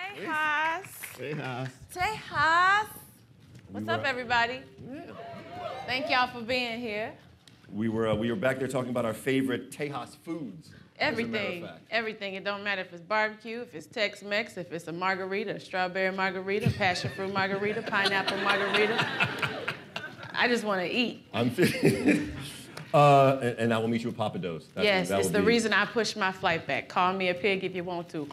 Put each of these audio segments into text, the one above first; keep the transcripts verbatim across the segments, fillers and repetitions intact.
Hey, Haas. Hey, Haas. Say Haas. What's We up, were- everybody? Yeah. Thank y'all for being here. We were uh, we were back there talking about our favorite Tejas foods. Everything, As a matter of fact. everything. It don't matter if it's barbecue, if it's Tex-Mex, if it's a margarita, a strawberry margarita, passion fruit margarita, pineapple margarita. I just want to eat. I'm uh, and, and I will meet you at Papa Do's. That, Yes, that it's will the be... reason I pushed my flight back. Call me a pig if you want to.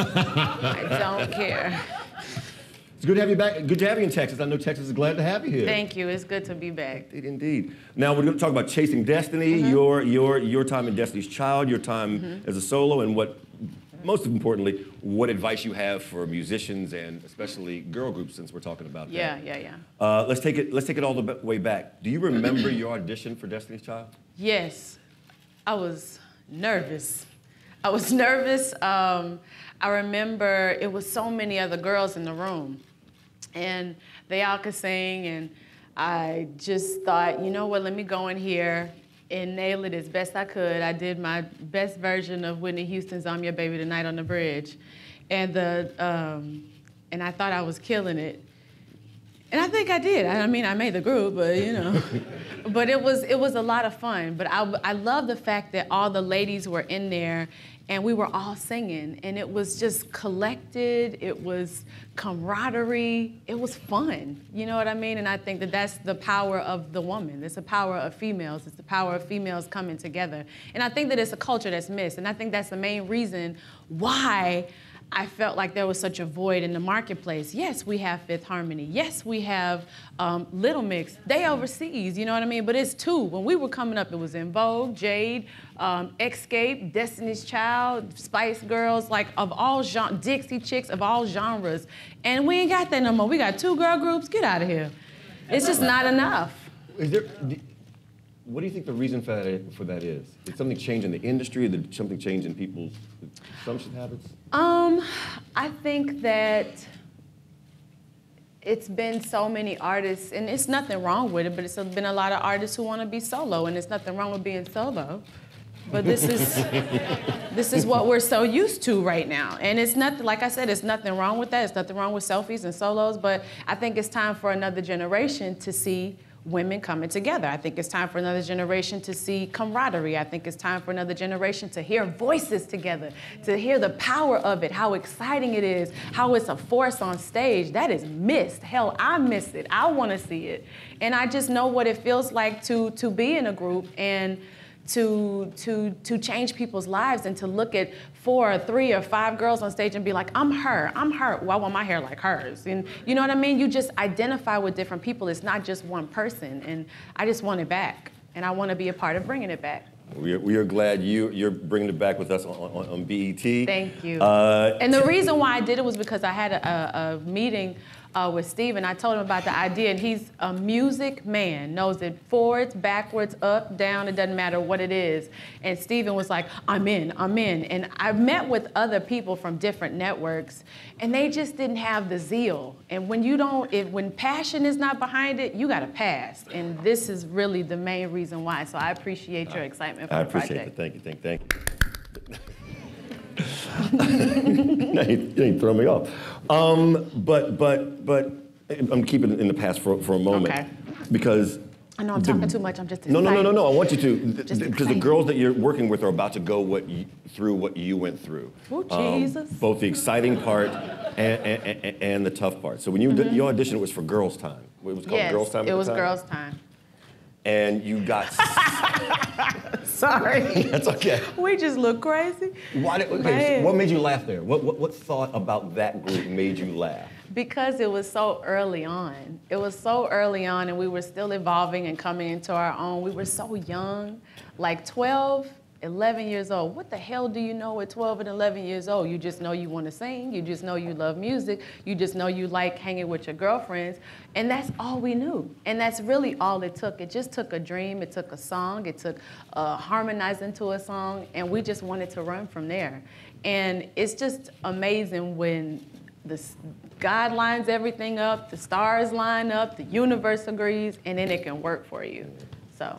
I don't care. It's good to have you back. Good to have you in Texas. I know Texas is glad to have you here. Thank you. It's good to be back. Indeed, indeed. Now we're going to talk about chasing destiny, mm-hmm. your your your time in Destiny's Child, your time mm-hmm. as a solo, and what, most importantly, what advice you have for musicians and especially girl groups, since we're talking about yeah, that. Yeah, yeah, yeah. Uh, let's take it. Let's take it all the way back. Do you remember your audition for Destiny's Child? Yes, I was nervous. I was nervous. Um, I remember it was so many other girls in the room. And they all could sing, and I just thought, you know what, let me go in here and nail it as best I could. I did my best version of Whitney Houston's I'm Your Baby Tonight on the Bridge. And, the, um, and I thought I was killing it. And I think I did. I mean, I made the group, but you know. But it was, it was a lot of fun. But I, I love the fact that all the ladies were in there and we were all singing. And it was just collected. It was camaraderie. It was fun. You know what I mean? And I think that that's the power of the woman. It's the power of females. It's the power of females coming together. And I think that it's a culture that's missed. And I think that's the main reason why I felt like there was such a void in the marketplace. Yes, we have Fifth Harmony. Yes, we have um, Little Mix. They overseas, you know what I mean? But it's two. When we were coming up, it was In Vogue, Jade, um, Escape, Destiny's Child, Spice Girls, like of all genres, Dixie Chicks of all genres. And we ain't got that no more. We got two girl groups. Get out of here. It's just not enough. Is there? What do you think the reason for that, for that is? Did something change in the industry? Did something change in people's consumption habits? Um, I think that it's been so many artists, and it's nothing wrong with it, but it's been a lot of artists who want to be solo, and there's nothing wrong with being solo. But this is this is what we're so used to right now. And it's nothing, like I said, it's nothing wrong with that. It's nothing wrong with selfies and solos, but I think it's time for another generation to see women coming together. I think it's time for another generation to see camaraderie. I think it's time for another generation to hear voices together, to hear the power of it, how exciting it is, how it's a force on stage. That is missed. Hell, I miss it. I want to see it. And I just know what it feels like to, to be in a group and to, to, to change people's lives and to look at four or three or five girls on stage and be like, I'm her, I'm her. Well, I want my hair like hers. And you know what I mean? You just identify with different people. It's not just one person. And I just want it back. And I want to be a part of bringing it back. We are, we are glad you, you're bringing it back with us on, on, on B E T. Thank you. Uh, and the reason why I did it was because I had a, a meeting uh, with Steve, and I told him about the idea, and he's a music man, knows it forwards, backwards, up, down, it doesn't matter what it is. And Steven was like, I'm in, I'm in. And I met with other people from different networks, and they just didn't have the zeal. And when you don't, if, when passion is not behind it, you gotta pass. And this is really the main reason why. So I appreciate your excitement for I the appreciate project. it. Thank you, thank, thank you. you ain't throwing me off. Um, but, but, but, I'm keeping it in the past for, for a moment. Okay. Because I know I'm the, talking too much, I'm just no, excited. no, no, no, no, I want you to. Just Because the girls that you're working with are about to go what you, through what you went through. Oh, um, Jesus. Both the exciting part and, and, and, and the tough part. So when you, mm-hmm. your audition, it was for Girls Time. It was called yes, Girls Time at it the was time? Girls Time. And you got... Sorry. That's okay. We just look crazy. Why did, okay, so what made you laugh there? What, what, what thought about that group made you laugh? Because it was so early on. It was so early on, and we were still evolving and coming into our own. We were so young, like twelve, eleven years old. What the hell do you know at twelve and eleven years old? You just know you want to sing. You just know you love music. You just know you like hanging with your girlfriends. And that's all we knew. And that's really all it took. It just took a dream. It took a song. It took uh, harmonizing to a song. And we just wanted to run from there. And it's just amazing when the God lines everything up, the stars line up, the universe agrees, and then it can work for you. So.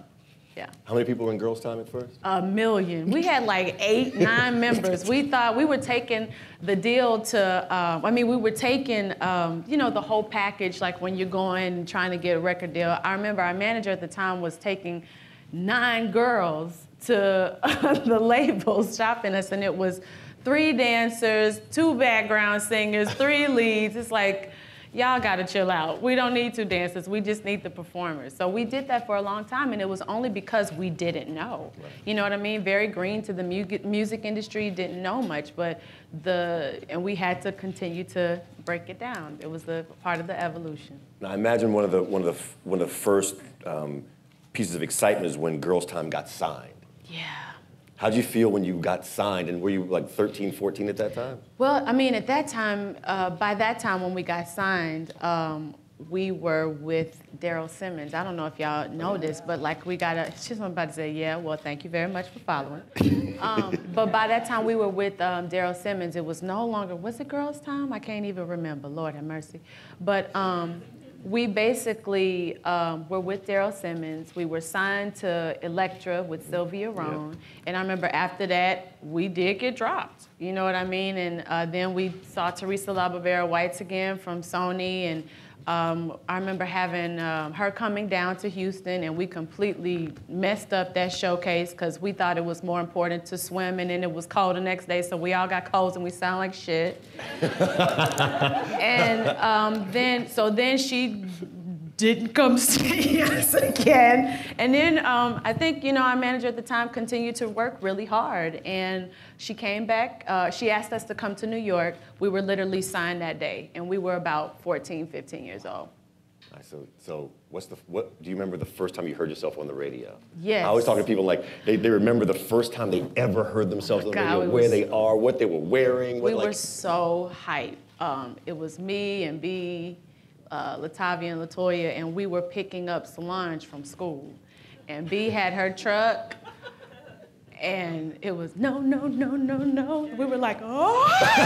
Yeah. How many people were in Girls Time at first? A million. We had like eight, nine members. We thought we were taking the deal to, um, I mean, we were taking, um, you know, the whole package, like when you're going and trying to get a record deal. I remember our manager at the time was taking nine girls to the labels shopping us, and it was three dancers, two background singers, three leads. It's like, y'all gotta chill out. We don't need two dancers, we just need the performers. So we did that for a long time, and it was only because we didn't know. Right. You know what I mean? Very green to the mu music industry, didn't know much, but the, and we had to continue to break it down. It was a part of the evolution. Now I imagine one of the, one of the, one of the first um, pieces of excitement is when Girls Time got signed. Yeah. How'd you feel when you got signed, and were you like thirteen, fourteen at that time? Well, I mean, at that time, uh, by that time when we got signed, um, we were with Daryl Simmons. I don't know if y'all know this, but like we got a, she's about to say, yeah, well, thank you very much for following. um, but by that time we were with um, Daryl Simmons. It was no longer, was it Girls Time? I can't even remember, Lord have mercy. But um, we basically um, were with Daryl Simmons. We were signed to Elektra with Sylvia Rone. Yep. And I remember after that, we did get dropped. You know what I mean? And uh, then we saw Teresa LaBavera Whites again from Sony. And um, I remember having um, her coming down to Houston, and we completely messed up that showcase because we thought it was more important to swim, and then it was cold the next day, so we all got colds and we sound like shit. And um, then, so then she didn't come see us again. And then um, I think, you know, our manager at the time continued to work really hard. And she came back, uh, she asked us to come to New York. We were literally signed that day. And we were about fourteen, fifteen years old. Right, so, so what's the, what, do you remember the first time you heard yourself on the radio? Yes. I always talk to people like, they, they remember the first time they ever heard themselves on the radio, where they are, what they were wearing. What, we like... were so hyped. Um, it was me and B, Uh, Latavia and Latoya, and we were picking up Solange from school. And B had her truck, and it was no, no, no, no, no. We were like, oh!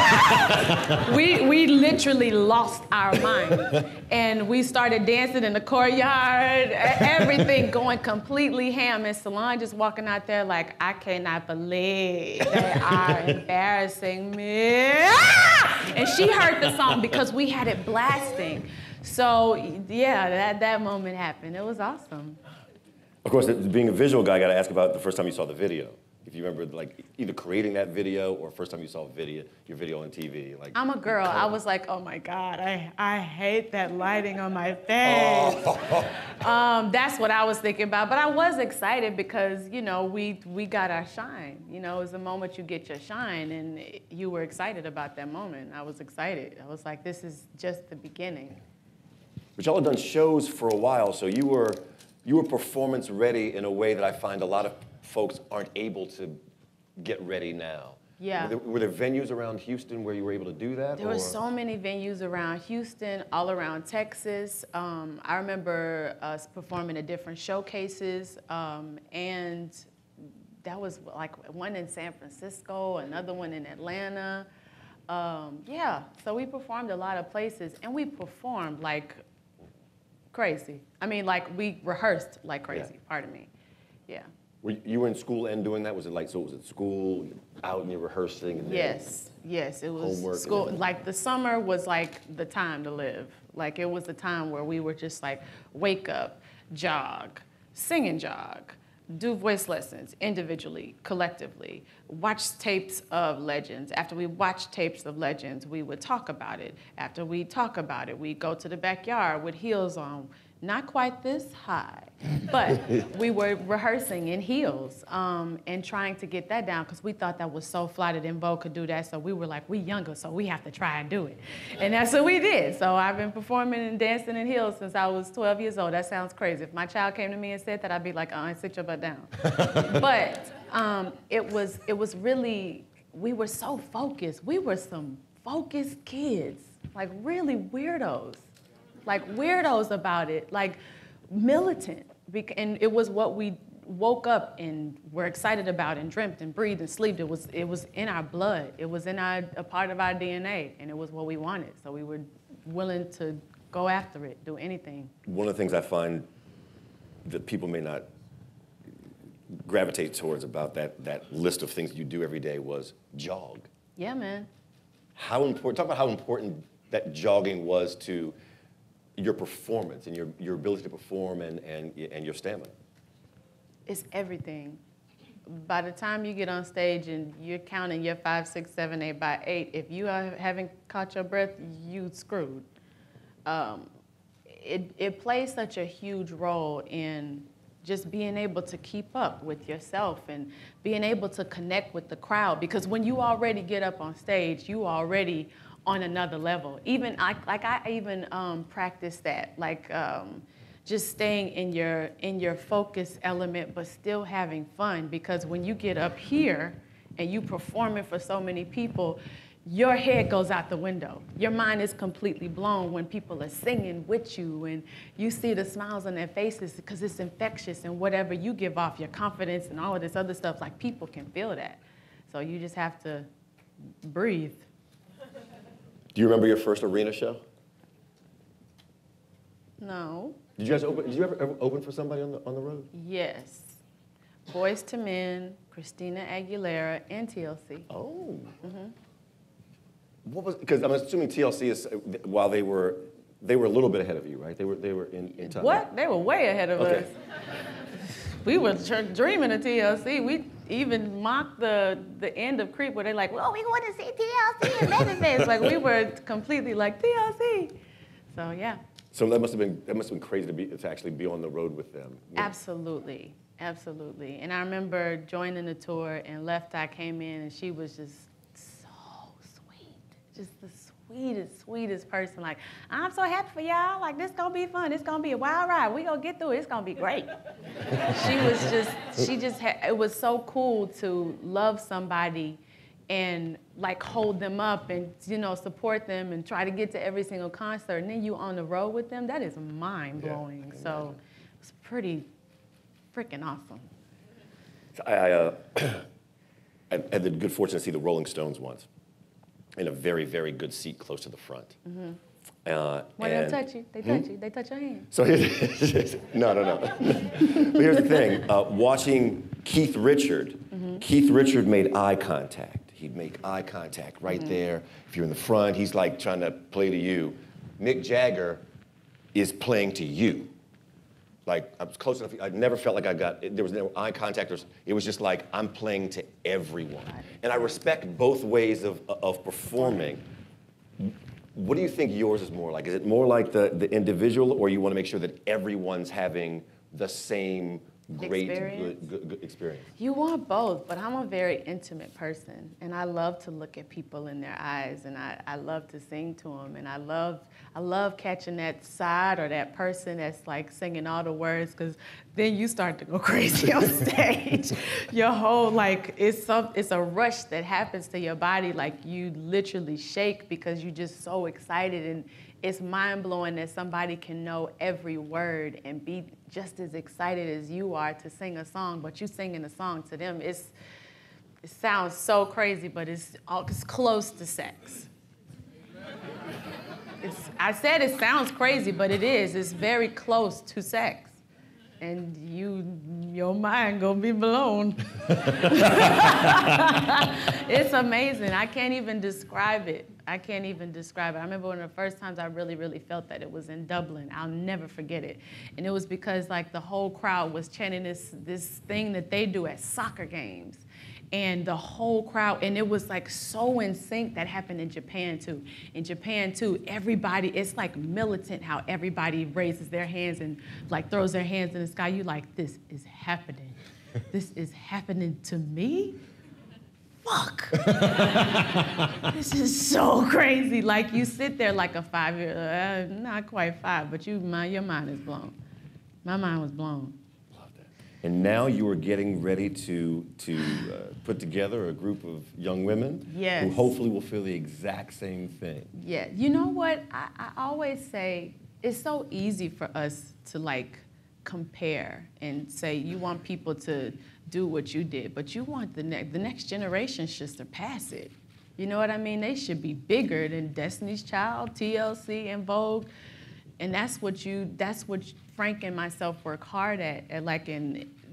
we, we literally lost our mind. And we started dancing in the courtyard, everything going completely ham. And Solange is walking out there like, I cannot believe they are embarrassing me. And she heard the song because we had it blasting. So, yeah, that, that moment happened. It was awesome. Of course, being a visual guy, I got to ask about the first time you saw the video. If you remember, like, either creating that video or first time you saw video, your video on T V. Like, I'm a girl. I was like, oh, my God, I, I hate that lighting on my face. Oh. Um, that's what I was thinking about. But I was excited because, you know, we, we got our shine. You know, it was the moment you get your shine, and you were excited about that moment. I was excited. I was like, this is just the beginning. But y'all have done shows for a while, so you were, you were performance ready in a way that I find a lot of folks aren't able to get ready now. Yeah. Were there, were there venues around Houston where you were able to do that? There or? were so many venues around Houston, all around Texas. Um, I remember us performing at different showcases, um, and that was like one in San Francisco, another one in Atlanta. Um, yeah, so we performed a lot of places, and we performed like crazy. I mean, like, we rehearsed like crazy, yeah. Pardon me. Yeah. Were you, you were in school and doing that? Was it like, so was it school, out and you're rehearsing? And yes, yes, it was homework school. Like, the summer was like the time to live. Like, it was the time where we were just like, wake up, jog, sing and jog, do voice lessons individually, collectively, watch tapes of legends. After we watched tapes of legends, we would talk about it. After we talk about it, we'd go to the backyard with heels on, not quite this high, but we were rehearsing in heels um, and trying to get that down because we thought that was so fly that En Vogue could do that. So we were like, we younger, so we have to try and do it. And that's what we did. So I've been performing and dancing in heels since I was twelve years old. That sounds crazy. If my child came to me and said that, I'd be like, uh-uh, sit your butt down. But um, it was, it was really, we were so focused. We were some focused kids, like really weirdos. Like weirdos about it, like militant. And it was what we woke up and were excited about and dreamt and breathed and slept. It was, it was in our blood. It was in our, a part of our D N A, and it was what we wanted. So we were willing to go after it, do anything. One of the things I find that people may not gravitate towards about that, that list of things you do every day was jog. Yeah, man. How important, talk about how important that jogging was to your performance and your, your ability to perform and, and, and your stamina. It's everything. By the time you get on stage and you're counting your five, six, seven, eight by eight, if you are, haven't caught your breath, you screwed. Um, it, it plays such a huge role in just being able to keep up with yourself and being able to connect with the crowd. Because when you already get up on stage, you already on another level. Even, I, like I even um, practice that, like um, just staying in your, in your focus element, but still having fun. Because when you get up here and you performing for so many people, your head goes out the window. Your mind is completely blown when people are singing with you and you see the smiles on their faces because it's infectious, and whatever you give off, your confidence and all of this other stuff, like people can feel that. So you just have to breathe. Do you remember your first arena show? No. Did you guys open, did you ever, ever open for somebody on the, on the road? Yes. Boys to Men, Christina Aguilera, and T L C. Oh. Mm-hmm. What was, because I'm assuming T L C is, while they were, they were a little bit ahead of you, right? They were, they were in, in time. What? They were way ahead of okay. us. We were dreaming of T L C. We even mocked the, the end of Creep where they're like, well, we want to see T L C and Babyface. Like, we were completely like, T L C. So, yeah. So that must have been, that must have been crazy to, be, to actually be on the road with them. Absolutely. Absolutely. And I remember joining the tour, and Left Eye came in, and she was just just the sweetest, sweetest person. Like, I'm so happy for y'all. Like, this gonna be fun. It's gonna be a wild ride. We gonna get through it. It's gonna be great. She was just, she just had, it was so cool to love somebody and like hold them up and, you know, support them and try to get to every single concert. And then you on the road with them, that is mind blowing. Yeah, so it's pretty freaking awesome. I, I, uh, I had the good fortune to see the Rolling Stones once, in a very, very good seat close to the front. Mm-hmm. uh, when they touch you, they touch hmm? you, they touch your hand. So here's, no, no, no. But here's the thing, uh, watching Keith Richard, mm-hmm. Keith Richard made eye contact. He'd make eye contact right mm-hmm. there. If you're in the front, he's like trying to play to you. Mick Jagger is playing to you. Like, I was close enough, I never felt like I got, there was no eye contact, it was just like, I'm playing to everyone. And I respect both ways of, of performing. What do you think yours is more like? Is it more like the, the individual, or you want to make sure that everyone's having the same great experience? Good, good, good experience? You want both, but I'm a very intimate person, and I love to look at people in their eyes, and I, I love to sing to them, and I love, I love catching that side or that person that's like singing all the words, because then you start to go crazy on stage. Your whole, like, it's, some, it's a rush that happens to your body, like you literally shake because you're just so excited, and it's mind-blowing that somebody can know every word and be just as excited as you are to sing a song, but you singing a song to them. It's, it sounds so crazy, but it's, it's close to sex. It's, I said it sounds crazy, but it is. It's very close to sex. And you, your mind gonna be blown. It's amazing. I can't even describe it. I can't even describe it. I remember one of the first times I really, really felt that it was in Dublin. I'll never forget it. And it was because like the whole crowd was chanting this, this thing that they do at soccer games. And the whole crowd, and it was like so in sync. That happened in Japan too. In Japan too, everybody, it's like militant how everybody raises their hands and like throws their hands in the sky. You like, this is happening. This is happening to me? Fuck. This is so crazy. Like you sit there like a five-year, uh, not quite five, but you, my, your mind is blown. My mind was blown. Love that. And now you are getting ready to, to uh, put together a group of young women yes. who hopefully will feel the exact same thing. Yeah, you know what? I, I always say it's so easy for us to like compare and say you want people to do what you did, but you want the next, the next generation should surpass it. You know what I mean? They should be bigger than Destiny's Child, T L C, and Vogue, and that's what you, that's what Frank and myself work hard at, at like in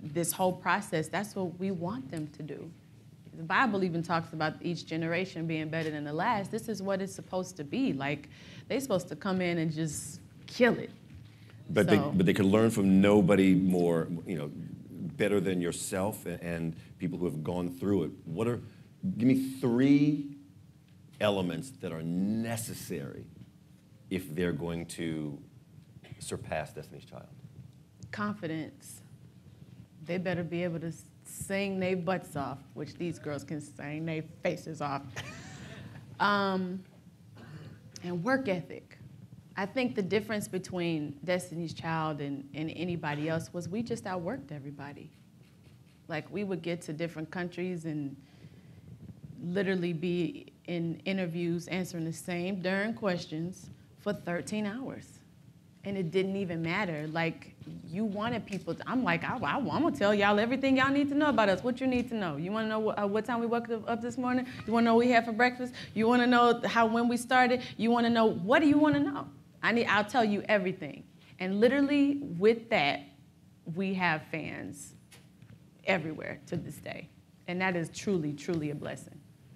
this whole process, that's what we want them to do. The Bible even talks about each generation being better than the last. This is what it's supposed to be. Like, they're supposed to come in and just kill it. But so. they but they could learn from nobody more, you know, better than yourself and, and people who have gone through it. What are, give me three elements that are necessary if they're going to surpass Destiny's Child. Confidence. They better be able to sing their butts off, which these girls can sing their faces off. um, and work ethic. I think the difference between Destiny's Child and, and anybody else was we just outworked everybody. Like, we would get to different countries and literally be in interviews answering the same darn questions for thirteen hours. And it didn't even matter. Like, you wanted people to, I'm like, I, I, I'm gonna tell y'all everything y'all need to know about us. What you need to know? You wanna know what, uh, what time we woke up, up this morning? You wanna know what we had for breakfast? You wanna know how, when we started? You wanna know, what do you wanna know? I need, I'll tell you everything. And literally with that, we have fans everywhere to this day. And that is truly, truly a blessing.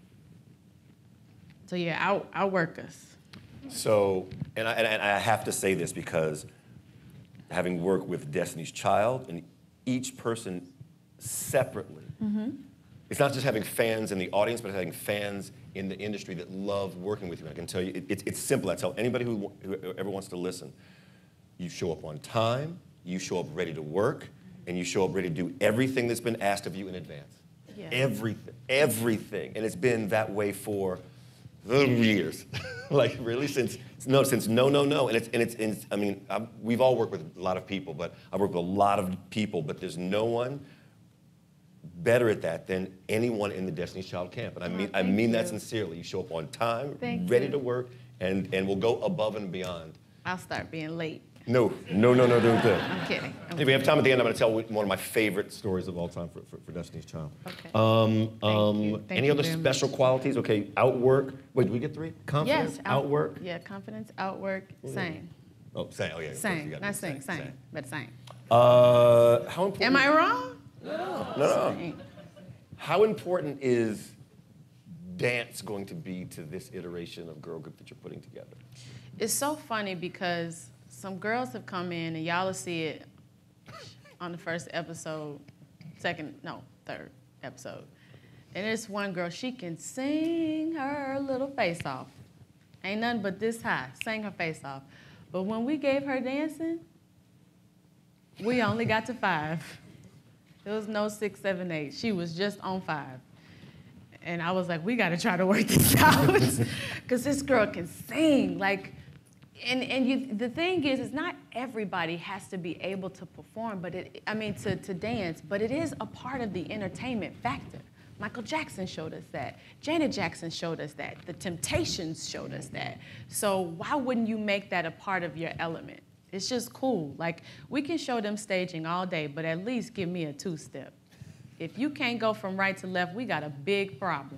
So yeah, out, outwork us. So, and I, and I have to say this because having worked with Destiny's Child and each person separately, mm-hmm. it's not just having fans in the audience, but having fans in the industry that love working with you. I can tell you, it, it, it's simple. I tell anybody who, who ever wants to listen, you show up on time, you show up ready to work, and you show up ready to do everything that's been asked of you in advance. Yeah. Everything, everything. And it's been that way for years. Like, really, since no, since no, no, no. And it's, and it's, and it's I mean, I've, we've all worked with a lot of people, but I've worked with a lot of people, but there's no one better at that than anyone in the Destiny's Child camp. And I mean, oh, I mean that sincerely. You show up on time, thank ready you. to work, and, and we'll go above and beyond. I'll start being late. No, no, no, no, don't do it. I'm kidding. I'm if we have time at the end, I'm going to tell one of my favorite stories of all time for, for, for Destiny's Child. Okay. Um, Thank um, you. Thank any you other special much. qualities? Okay, outwork. Wait, did we get three? Confidence, yes, out, outwork. Yeah, confidence, outwork, oh, sing. Oh, sing. Oh, yeah. Sing, not sing, sing, sing, but sing. Uh, how important? Am I wrong? No, no, no. How important is dance going to be to this iteration of girl group that you're putting together? It's so funny because some girls have come in, and y'all will see it on the first episode, second, no, third episode. And there's one girl, she can sing her little face off. Ain't nothing but this high, sing her face off. But when we gave her dancing, we only got to five. There was no six, seven, eight. She was just on five. And I was like, we gotta try to work this out. Because this girl can sing, like, And, and you, the thing is, is not everybody has to be able to perform, but it, I mean, to, to dance, but it is a part of the entertainment factor. Michael Jackson showed us that. Janet Jackson showed us that. The Temptations showed us that. So why wouldn't you make that a part of your element? It's just cool. Like, we can show them staging all day, but at least give me a two-step. If you can't go from right to left, we got a big problem.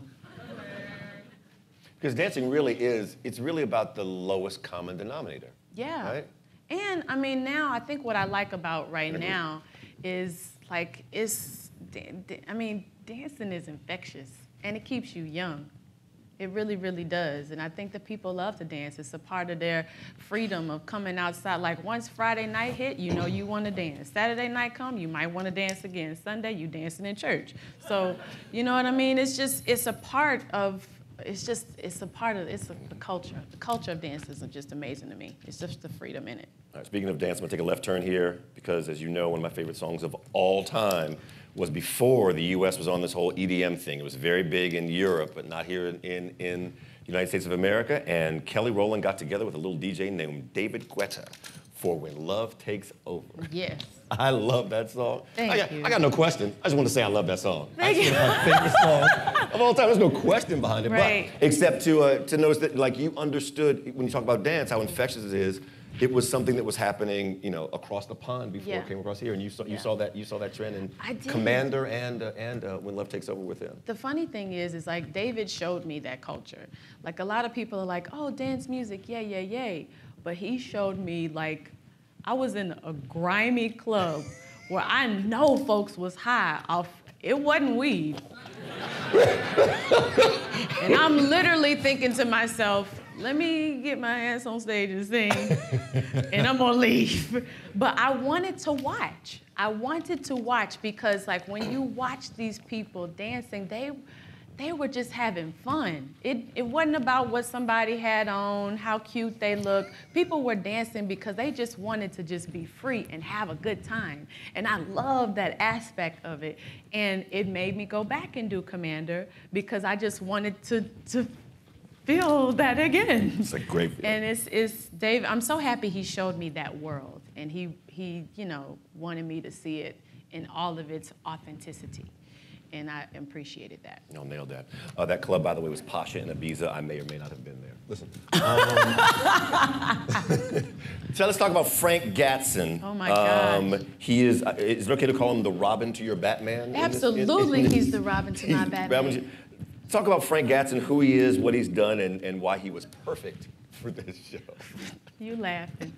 Because dancing really is, it's really about the lowest common denominator. Yeah. Right? And I mean, now, I think what I like about right now is like, it's, I mean, dancing is infectious and it keeps you young. It really, really does. And I think that people love to dance. It's a part of their freedom of coming outside. Like, once Friday night hit, you know you want to dance. Saturday night come, you might want to dance again. Sunday, you dancing in church. So, you know what I mean? It's just, it's a part of, It's just, it's a part of, it's a, the culture. The culture of dance is just amazing to me. It's just the freedom in it. All right, speaking of dance, I'm gonna take a left turn here because, as you know, one of my favorite songs of all time was before the U S was on this whole E D M thing. It was very big in Europe, but not here in, in, in the United States of America. And Kelly Rowland got together with a little D J named David Guetta for When Love Takes Over. Yes. I love that song. Thank I got, you. I got no question. I just want to say I love that song. Thank you. My favorite song of all time. There's no question behind it. Right. But except to uh, to notice that, like, you understood when you talk about dance how infectious it is. It was something that was happening, you know, across the pond before yeah. it came across here, and you saw you yeah. saw that you saw that trend in I did. Commander and uh, and uh, When Love Takes Over Within. The funny thing is, is like David showed me that culture. Like, a lot of people are like, oh, dance music, yay, yay, yay. But he showed me, like, I was in a grimy club where I know folks was high off, it wasn't weed. And I'm literally thinking to myself, let me get my ass on stage and sing, and I'm gonna leave. But I wanted to watch. I wanted to watch because, like, when you watch these people dancing, they they were just having fun. It, it wasn't about what somebody had on, how cute they looked. People were dancing because they just wanted to just be free and have a good time. And I loved that aspect of it. And it made me go back and do Commander because I just wanted to, to feel that again. It's a great feeling. And it's, it's Dave, I'm so happy he showed me that world. And he, he, you know, wanted me to see it in all of its authenticity. And I appreciated that. No, nailed that. Uh, that club, by the way, was Pasha in Ibiza. I may or may not have been there. Listen. Um, so let's talk about Frank Gatson. Oh my God. Um, he is, uh, is it okay to call him the Robin to your Batman? Absolutely, in this, in, in, he's the Robin to my Batman. Robin to, talk about Frank Gatson, who he is, what he's done, and, and why he was perfect for this show. You laughing.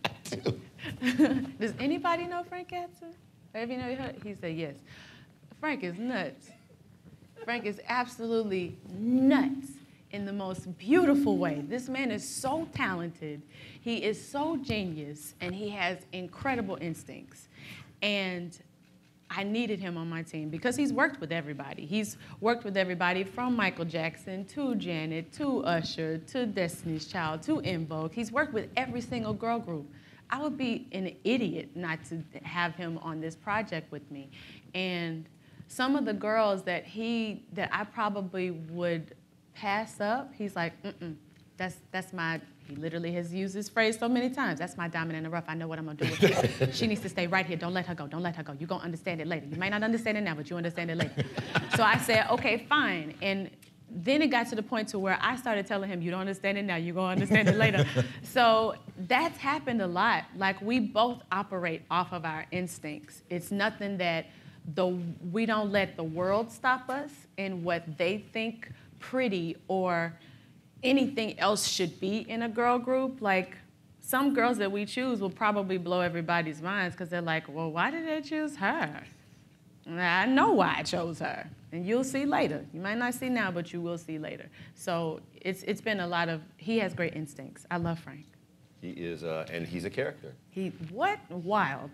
Does anybody know Frank Gatson? Have you know heard? He said yes. Frank is nuts. Frank is absolutely nuts in the most beautiful way. This man is so talented. He is so genius, and he has incredible instincts. And I needed him on my team because he's worked with everybody. He's worked with everybody from Michael Jackson to Janet to Usher to Destiny's Child to En Vogue. He's worked with every single girl group. I would be an idiot not to have him on this project with me. And some of the girls that he, that I probably would pass up, he's like, mm-mm, that's, that's my, he literally has used this phrase so many times, that's my diamond in the rough, I know what I'm gonna do with her. She needs to stay right here, don't let her go, don't let her go. You're gonna understand it later. You might not understand it now, but you understand it later. So I said, okay, fine. And then it got to the point to where I started telling him, you don't understand it now, you're gonna understand it later. So that's happened a lot. Like, we both operate off of our instincts. It's nothing that The, we don't let the world stop us in what they think pretty or anything else should be in a girl group. Like, some girls that we choose will probably blow everybody's minds because they're like, well, why did they choose her? And I know why I chose her. And you'll see later. You might not see now, but you will see later. So it's, it's been a lot of, he has great instincts. I love Frank. He is, uh, and he's a character. He, what? Wild.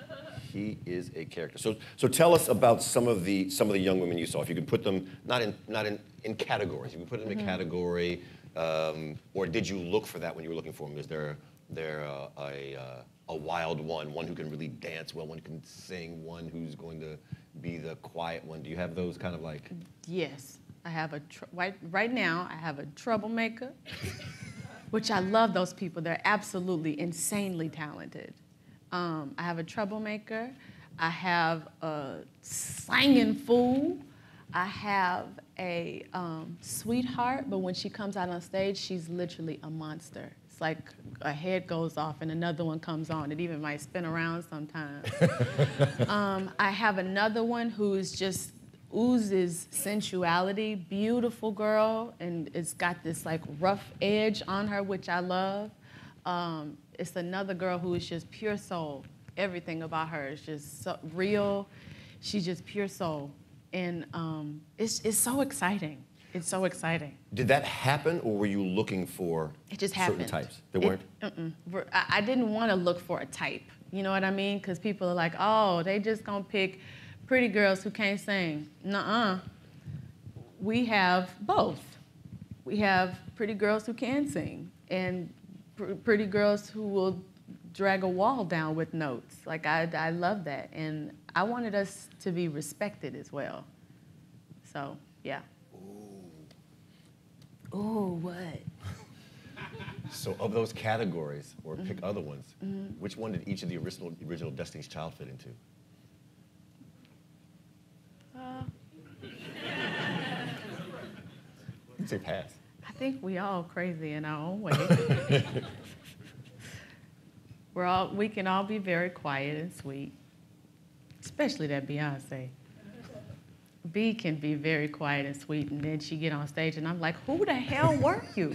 He is a character. So, so tell us about some of the some of the young women you saw. If you could put them not in not in, in categories. You can put them in mm-hmm. a category, um, or did you look for that when you were looking for them? Is there there uh, a uh, a wild one, one who can really dance well, one who can sing, one who's going to be the quiet one? Do you have those kind of like? Yes, I have a tr right right now. I have a troublemaker, which I love those people. They're absolutely insanely talented. Um, I have a troublemaker, I have a slanging fool, I have a um, sweetheart, but when she comes out on stage, she's literally a monster. It's like a head goes off and another one comes on. It even might spin around sometimes. um, I have another one who's just oozes sensuality, beautiful girl, and it's got this like rough edge on her, which I love. Um, it's another girl who is just pure soul. Everything about her is just so real. She's just pure soul. And um, it's, it's so exciting. It's so exciting. Did that happen, or were you looking for it just certain happened. types? There it, weren't? Uh-uh. I, I didn't want to look for a type. You know what I mean? Because people are like, oh, they just gonna pick pretty girls who can't sing. Nuh-uh. We have both. We have pretty girls who can sing, and pr pretty girls who will drag a wall down with notes. Like, I, I love that. And I wanted us to be respected as well. So, yeah. Ooh. Ooh, what? So of those categories, or mm-hmm. pick other ones, mm-hmm. which one did each of the original, original Destiny's Child fit into? Uh, You'd say pass. I think we all crazy in our own way. We're all, we can all be very quiet and sweet, especially that Beyonce. B can be very quiet and sweet, and then she get on stage, and I'm like, who the hell were you?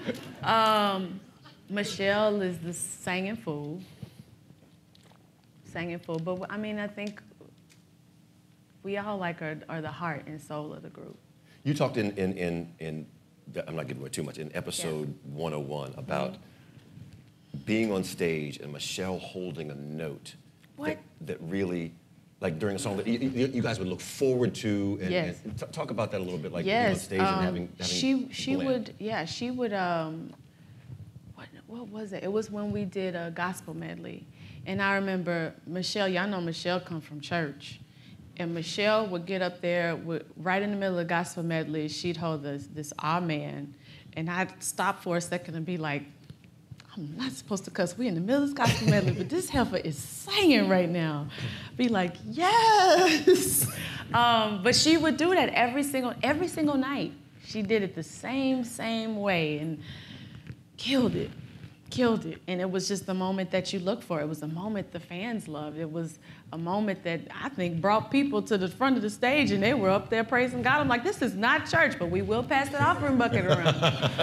um, Michelle is the singing fool. singing full. But I mean, I think we all like are, are the heart and soul of the group. You talked in, in, in, in the, I'm not giving away too much, in episode yeah. one oh one about mm-hmm. being on stage and Michelle holding a note that, that really, like during a song that you, you guys would look forward to, and, yes. and t talk about that a little bit, like yes. being on stage um, and having, having she she blend. would yeah she would um what what was it? It was when we did a gospel medley, and I remember Michelle. Y'all know Michelle come from church, and Michelle would get up there with, right in the middle of the gospel medley. She'd hold this this amen, and I'd stop for a second and be like, I'm not supposed to cuss. We in the middle of this gospel medley, but this heifer is singing right now. Be like, yes. um, but she would do that every single every single night. She did it the same same way and killed it, killed it. And it was just the moment that you look for. It was a moment the fans loved. It was a moment that I think brought people to the front of the stage, and they were up there praising God. I'm like, this is not church, but we will pass the offering bucket around.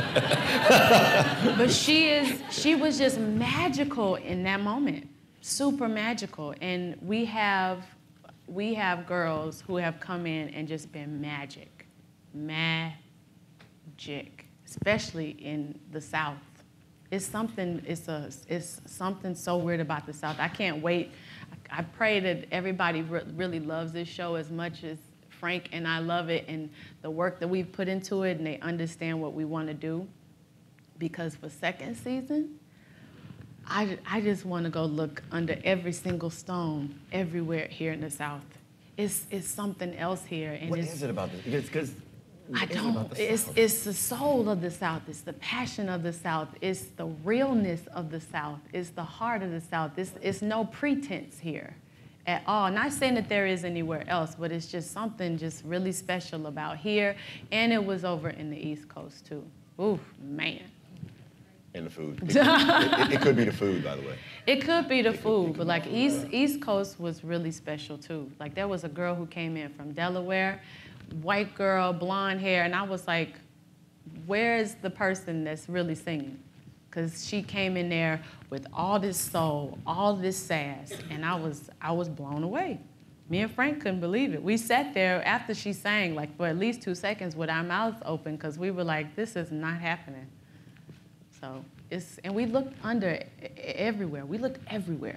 But she is, she was just magical in that moment, super magical. And we have, we have girls who have come in and just been magic, magic, especially in the South. It's something, it's a, it's something so weird about the South. I can't wait. I pray that everybody re really loves this show as much as Frank and I love it, and the work that we've put into it, and they understand what we want to do. Because for second season, I, I just want to go look under every single stone everywhere here in the South. It's, it's something else here. And what it's, is it about this? Because I don't. It's, it's the soul of the South. It's the passion of the South. It's the realness of the South. It's the heart of the South. It's, it's no pretense here at all. Not saying that there is anywhere else, but it's just something just really special about here. And it was over in the East Coast, too. Ooh, man. And the food. It, it, it, it could be the food, by the way. It could be the food, but like East, East Coast was really special, too. Like there was a girl who came in from Delaware, white girl, blonde hair, and I was like, where's the person that's really singing? Because she came in there with all this soul, all this sass, and I was, I was blown away. Me and Frank couldn't believe it. We sat there after she sang, like for at least two seconds with our mouths open, because we were like, this is not happening. So it's, and we looked under everywhere. We looked everywhere.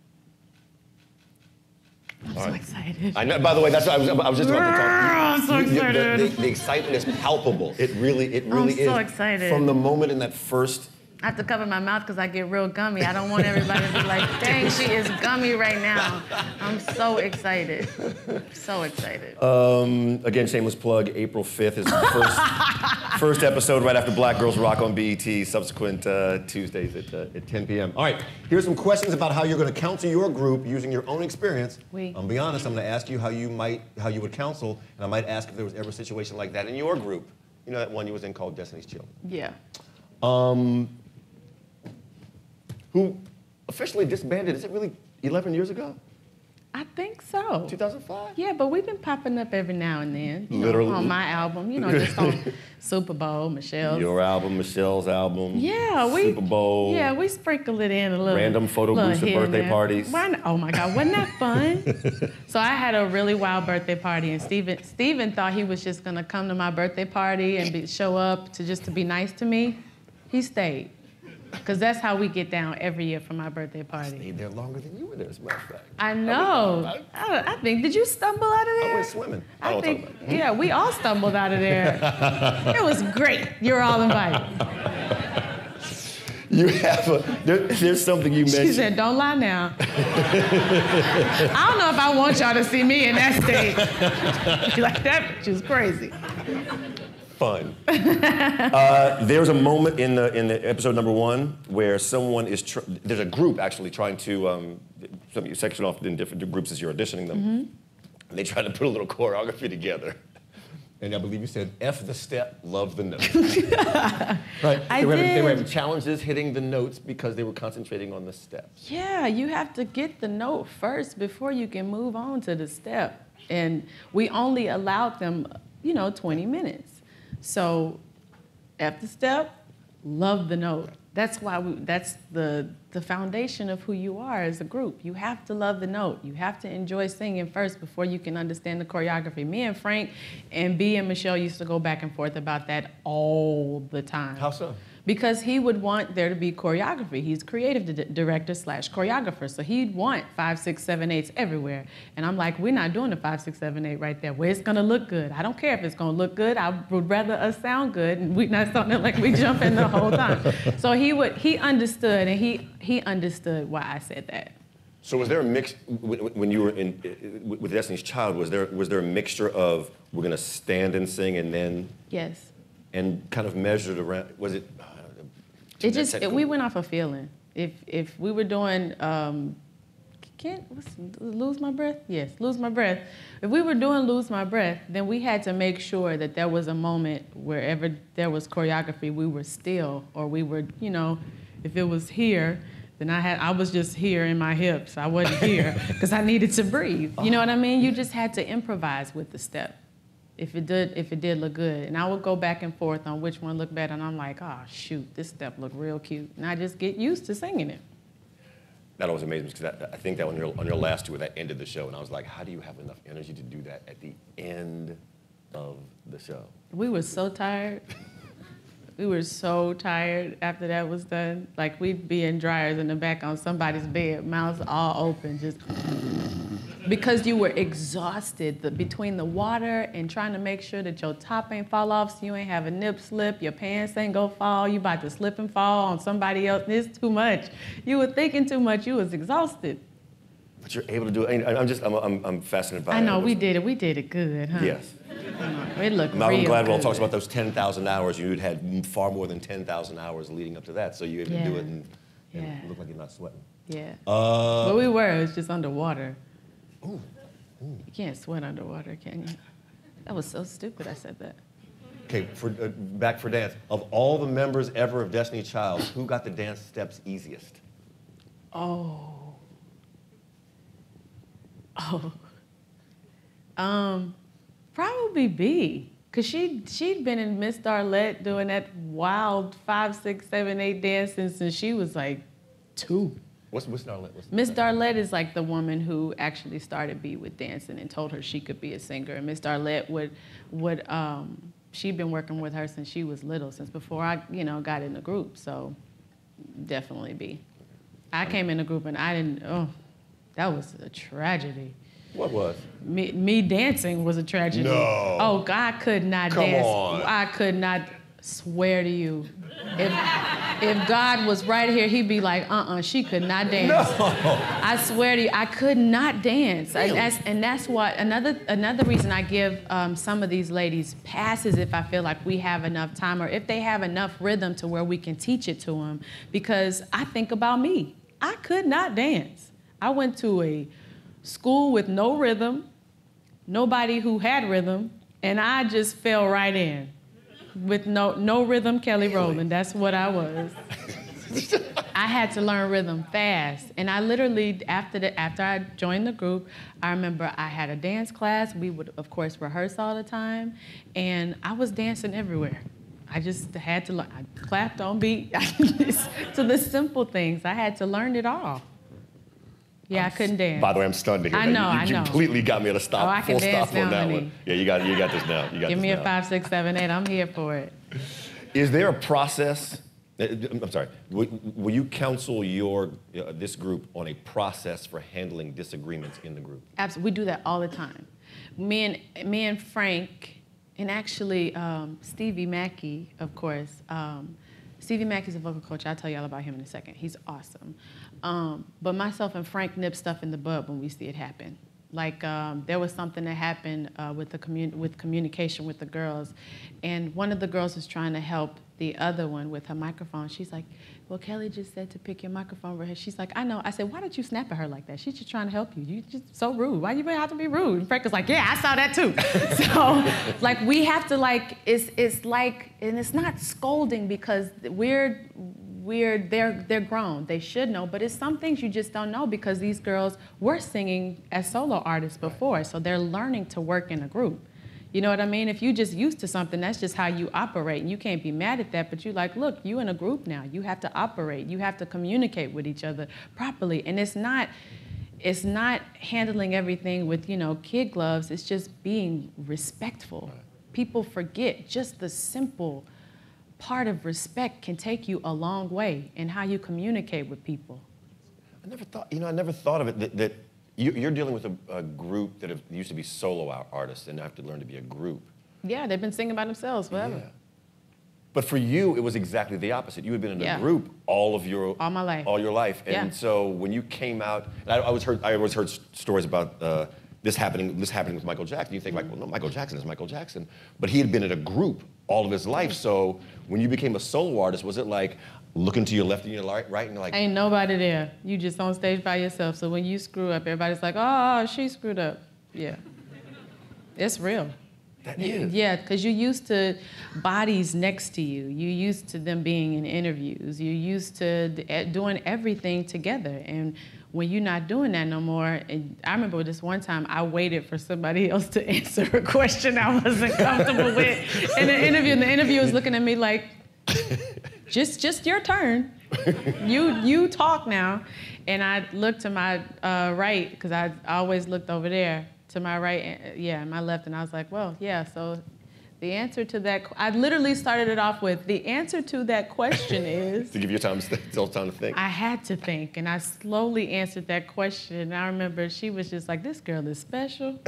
I'm All so right. excited. I know. By the way, that's what I was. I was just about to talk. I'm so You- you- excited. The, the, the excitement is palpable. It really, it really I'm is. so excited. From the moment in that first. I have to cover my mouth because I get real gummy. I don't want everybody to be like, dang, she is gummy right now. I'm so excited. So excited. Um, again, shameless plug. April fifth is the first first episode right after Black Girls Rock on B E T. Subsequent uh, Tuesdays at, uh, at ten P M All right. Here's some questions about how you're going to counsel your group using your own experience. Oui. I'll be honest. I'm going to ask you how you might how you would counsel, and I might ask if there was ever a situation like that in your group. You know that one you was in called Destiny's Children. Yeah. Um, who officially disbanded, is it really eleven years ago? I think so. two thousand five? Yeah, but we've been popping up every now and then. You Literally. know, on my album, you know, just on Super Bowl, Michelle's. Your album, Michelle's album. Yeah, we. Super Bowl. Yeah, we sprinkle it in a little. Random photo little booths at here and birthday there. parties. Why not? Oh my God, wasn't that fun? So I had a really wild birthday party, and Steven, Steven thought he was just gonna come to my birthday party and be, show up to just to be nice to me. He stayed. Because that's how we get down every year for my birthday party. I stayed there longer than you were there, as a matter of fact. I know. I, I, I think, did you stumble out of there? I went swimming. I, I don't think, talk about it. yeah, we all stumbled out of there. It was great. You're all invited. You have a, there, there's something you mentioned. She said, don't lie now. I don't know if I want y'all to see me in that state. She's like, that bitch is crazy. Fun. uh, there's a moment in the in the episode number one where someone is tr there's a group actually trying to um, some you section off in different groups as you're auditioning them. Mm-hmm. And they try to put a little choreography together. And I believe you said F the step, love the note. Right? I they, were did. having, they were having challenges hitting the notes because they were concentrating on the steps. Yeah, you have to get the note first before you can move on to the step. And we only allowed them, you know, twenty minutes. So, F the step, love the note. That's why we, that's the the foundation of who you are as a group. You have to love the note. You have to enjoy singing first before you can understand the choreography. Me and Frank and B and Michelle used to go back and forth about that all the time. How so? Because he would want there to be choreography. He's creative di director slash choreographer, so he'd want five, six, seven, eights everywhere. And I'm like, we're not doing the five, six, seven, eight right there. Where it's gonna look good. I don't care if it's gonna look good. I would rather us sound good and we not sounding like we jumping the whole time. So he would, he understood, and he he understood why I said that. So was there a mix when you were in with Destiny's Child? Was there was there a mixture of we're gonna stand and sing and then yes, and kind of measured around? Was it? It just, it, we went off a feeling. If if we were doing, um, can't, what's, lose my breath? Yes, lose my breath. If we were doing lose my breath, then we had to make sure that there was a moment wherever there was choreography, we were still, or we were, you know, if it was here, then I had, I was just here in my hips. I wasn't here because I needed to breathe. You know what I mean? You just had to improvise with the step. If it did, if it did look good. And I would go back and forth on which one looked better, and I'm like, oh, shoot, this step looked real cute. And I just get used to singing it. That was amazing, because I think that on your, on your last tour, that ended the show, and I was like, how do you have enough energy to do that at the end of the show? We were so tired. We were so tired after that was done. Like, we'd be in dryers in the back on somebody's bed, mouths all open, just... Because you were exhausted the, between the water and trying to make sure that your top ain't fall off so you ain't have a nip slip, your pants ain't go fall, you about to slip and fall on somebody else. It's too much. You were thinking too much, you was exhausted. But you're able to do it. I'm just, I'm, I'm, I'm fascinated by it. I know, we did it, we did it good, huh? Yes. It looked Malcolm real Gladwell good. talks about those ten thousand hours. You'd had far more than ten thousand hours leading up to that, so you were able Yeah. to do it and, and Yeah. look like you're not sweating. Yeah. Uh, But we were, it was just underwater. Ooh. Ooh. You can't sweat underwater, can you? That was so stupid, I said that. Okay, for, uh, back for dance. Of all the members ever of Destiny's Child, who got the dance steps easiest? Oh. Oh. Um, probably B. Cause she, she'd been in Miss Darlette doing that wild five, six, seven, eight dancing since she was like two. What's Miss Darlette? What's Miss Darlette is like the woman who actually started B with dancing and told her she could be a singer. And Miss Darlette would, would um, she'd been working with her since she was little, since before I, you know, got in the group. So definitely B. I came in the group and I didn't, oh, that was a tragedy. What was? Me, me dancing was a tragedy. No. Oh, I could not Come dance. on. I could not swear to you. If, if God was right here, he'd be like, uh-uh, she could not dance. No. I swear to you, I could not dance. Really? I, that's, and that's what, another, another reason I give um, some of these ladies passes if I feel like we have enough time, or if they have enough rhythm to where we can teach it to them. Because I think about me. I could not dance. I went to a school with no rhythm, nobody who had rhythm, and I just fell right in. With no, no rhythm, Kelly Rowland, that's what I was. I had to learn rhythm fast. And I literally, after, the, after I joined the group, I remember I had a dance class. We would, of course, rehearse all the time. And I was dancing everywhere. I just had to learn. I clapped on beat. To the simple things. I had to learn it all. Yeah, I couldn't dance. By the way, I'm stunned to hear I that. know, You, you I know. completely got me at a stop, Oh, I can full dance stop on now, that honey. one. Yeah, you got, you got this now. You got Give this me now. a five, six, seven, eight. I'm here for it. Is there a process? uh, I'm sorry. Will, will you counsel your uh, this group on a process for handling disagreements in the group? Absolutely, we do that all the time. Me and me and Frank, and actually um, Stevie Mackey, of course. Um, Stevie Mackey's a vocal coach. I'll tell you all about him in a second. He's awesome. Um, but myself and Frank nip stuff in the bud when we see it happen. Like um, there was something that happened uh, with the commun with communication with the girls, and one of the girls was trying to help the other one with her microphone. She's like, "Well, Kelly just said to pick your microphone for her." She's like, "I know." I said, "Why don't you snap at her like that? She's just trying to help you. You just so rude. Why you have to be rude?" And Frank was like, "Yeah, I saw that too." So, like, we have to like it's it's like, and it's not scolding because we're. We're, they're, they're grown, they should know, but it's some things you just don't know because these girls were singing as solo artists before, so they're learning to work in a group. You know what I mean? If you just used to something, that's just how you operate. And you can't be mad at that, but you're like, look, you in a group now. You have to operate. You have to communicate with each other properly. And it's not, it's not handling everything with, you know, kid gloves. It's just being respectful. Right. People forget just the simple part of respect can take you a long way in how you communicate with people. I never thought, you know, I never thought of it that, that you, you're dealing with a, a group that have, used to be solo artists and now have to learn to be a group. Yeah, they've been singing by themselves forever. Yeah. But for you, it was exactly the opposite. You had been in a yeah. group all of your all my life, all your life, and yeah. so when you came out, and I, I always heard I always heard stories about uh, this happening this happening with Michael Jackson. You think like, well, no, Michael Jackson is Michael Jackson, but he had been in a group all of his life. So when you became a solo artist, was it like looking to your left and your right, right, and like ain't nobody there? You just on stage by yourself. So when you screw up, everybody's like, oh, she screwed up. Yeah, it's real. That is. Yeah, because you're used to bodies next to you. You're used to them being in interviews. You're used to doing everything together. And when you're not doing that no more, and I remember this one time I waited for somebody else to answer a question I wasn't comfortable with in the interview, and the interviewer was looking at me like, just, just your turn. You, you talk now. And I looked to my uh, right, because I always looked over there. To my right, yeah, my left, and I was like, well, yeah, so the answer to that, I literally started it off with, the answer to that question is... to give you time to, th time to think. I had to think, and I slowly answered that question, and I remember she was just like, this girl is special.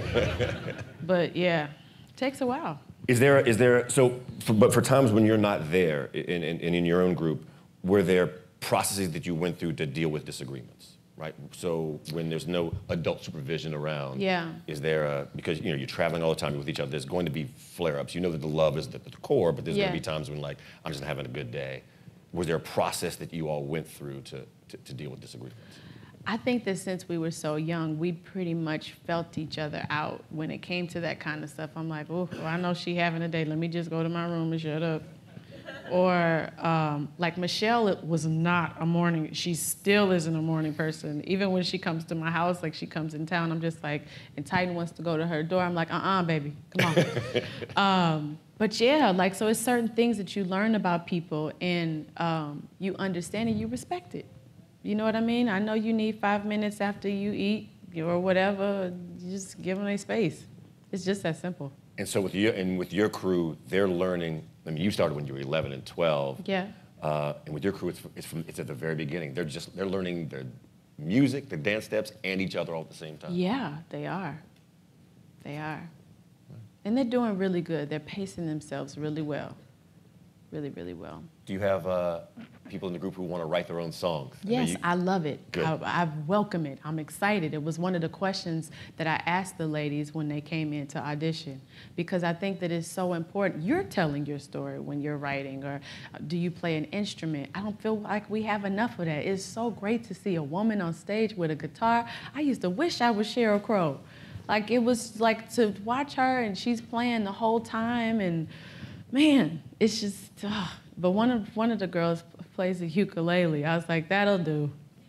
But yeah, it takes a while. Is there, is there, so, for, but for times when you're not there, in, in, in your own group, were there processes that you went through to deal with disagreements? Right, so when there's no adult supervision around, yeah. is there a, because you know, you're traveling all the time, you're with each other, there's going to be flare-ups. You know that the love is at the core, but there's yeah. going to be times when like, I'm just not having a good day. Was there a process that you all went through to, to, to deal with disagreements? I think that since we were so young, we pretty much felt each other out. When it came to that kind of stuff, I'm like, oh, well, I know she having a day, let me just go to my room and shut up. Or um, like Michelle was not a morning, she still isn't a morning person. Even when she comes to my house, like she comes in town, I'm just like, and Titan wants to go to her door, I'm like, uh-uh, baby, come on. um, but yeah, like, so it's certain things that you learn about people and um, you understand and you respect it. You know what I mean? I know you need five minutes after you eat or whatever, you just give them a space. It's just that simple. And so with your, and with your crew, they're learning, I mean, you started when you were eleven and twelve. Yeah. Uh, and with your crew, it's, it's, from, it's at the very beginning. They're just, they're learning their music, their dance steps, and each other all at the same time. Yeah, they are. They are. And they're doing really good. They're pacing themselves really well. Really, really well. Do you have uh, people in the group who want to write their own songs? Yes, you... I love it. Good. I, I welcome it. I'm excited. It was one of the questions that I asked the ladies when they came in to audition, because I think that it's so important. You're telling your story when you're writing, or do you play an instrument? I don't feel like we have enough of that. It's so great to see a woman on stage with a guitar. I used to wish I was Sheryl Crow. Like, it was like to watch her and she's playing the whole time, and man, it's just, uh, but one of, one of the girls plays the ukulele. I was like, that'll do.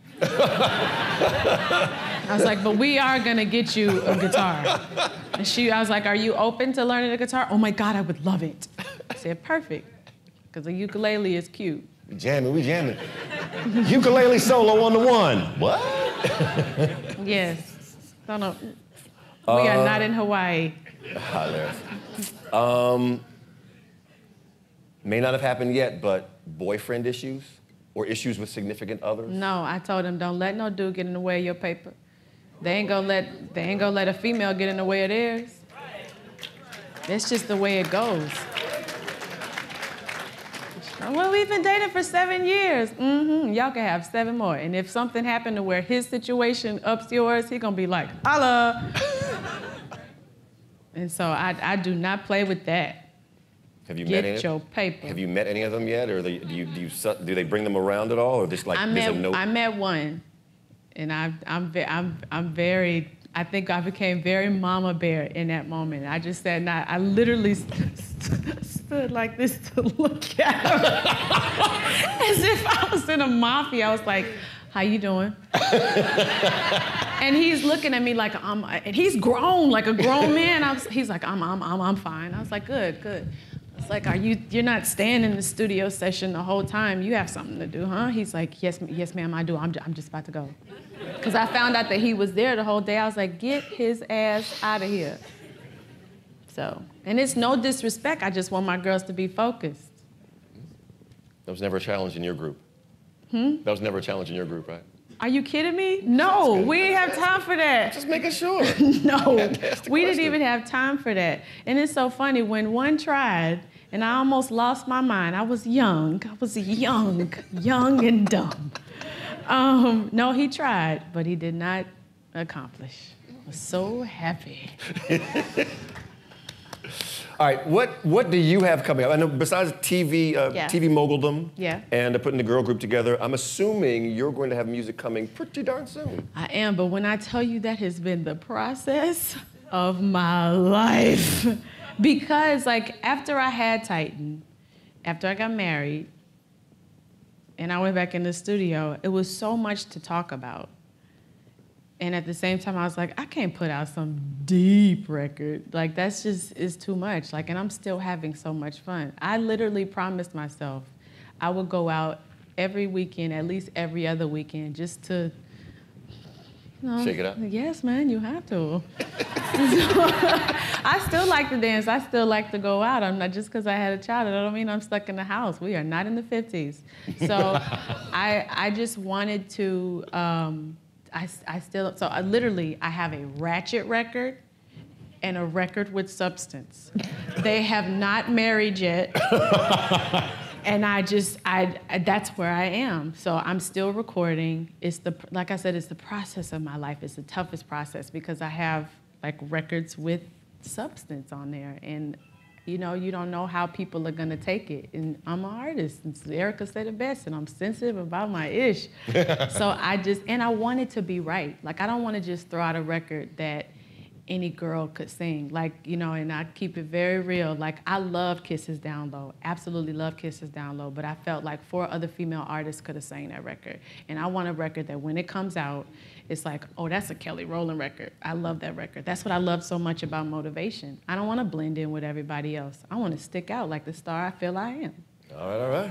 I was like, but we are gonna get you a guitar. And she, I was like, are you open to learning the guitar? Oh my God, I would love it. I said, perfect, because the ukulele is cute. We jamming, we jamming. Ukulele solo on the one. What? Yes. No, no. We are uh, not in Hawaii. Hilarious. Um, may not have happened yet, but boyfriend issues or issues with significant others? No, I told him, don't let no dude get in the way of your paper. They ain't gonna let, they ain't gonna let a female get in the way of theirs. That's just the way it goes. Well, we've been dating for seven years. Mm-hmm. Y'all can have seven more. And if something happened to where his situation ups yours, he gonna be like, holla. And so I, I do not play with that. Have you Get met any? your paper. Have you met any of them yet, or they, do you do you do they bring them around at all, or just like I there's met, a note? I met one, and I, I'm I'm I'm very. I think I became very mama bear in that moment. I just said, nah, I literally st st stood like this to look at him, as if I was in a mafia. I was like, how you doing? And he's looking at me like I'm, and he's grown, like a grown man. I was, he's like, I'm, I'm, I'm, I'm fine. I was like, good, good. It's like, are you, you're not staying in the studio session the whole time. You have something to do, huh? He's like, yes, yes, ma'am, I do. I'm, I'm just about to go. Because I found out that he was there the whole day. I was like, get his ass out of here. So, and it's no disrespect. I just want my girls to be focused. That was never a challenge in your group. Hmm? That was never a challenge in your group, right? Are you kidding me? No, we didn't have time for that. Just making sure. No, we didn't even have time for that. And it's so funny, when one tried, and I almost lost my mind. I was young, I was young, young and dumb. Um, no, he tried, but he did not accomplish. I was so happy. All right, what what do you have coming up? I know besides T V, uh, yeah. T V moguldom, yeah. and uh, putting the girl group together, I'm assuming you're going to have music coming pretty darn soon. I am, but when I tell you that has been the process of my life, because like after I had Titan, after I got married, and I went back in the studio, it was so much to talk about. And at the same time, I was like, I can't put out some deep record. Like, that's just, is too much. Like, and I'm still having so much fun. I literally promised myself I would go out every weekend, at least every other weekend, just to, you know. Shake it up? Yes, man, you have to. I still like to dance. I still like to go out. I'm not, just because I had a child, I don't mean I'm stuck in the house. We are not in the fifties. So I, I just wanted to, um, I, I still, so I literally, I have a ratchet record and a record with substance. They have not married yet. And I just, I, that's where I am. So I'm still recording. It's the, like I said, it's the process of my life. It's the toughest process because I have like records with substance on there. And you know, you don't know how people are gonna take it. And I'm an artist, and Erica said it best, and I'm sensitive about my ish. So I just, and I want it to be right. Like, I don't wanna just throw out a record that any girl could sing. Like, you know, and I keep it very real. Like, I love Kisses Down Low, absolutely love Kisses Down Low, but I felt like four other female artists could have sang that record. And I want a record that when it comes out, it's like, oh, that's a Kelly Rowland record. I love that record. That's what I love so much about Motivation. I don't want to blend in with everybody else. I want to stick out like the star I feel I am. All right, all right.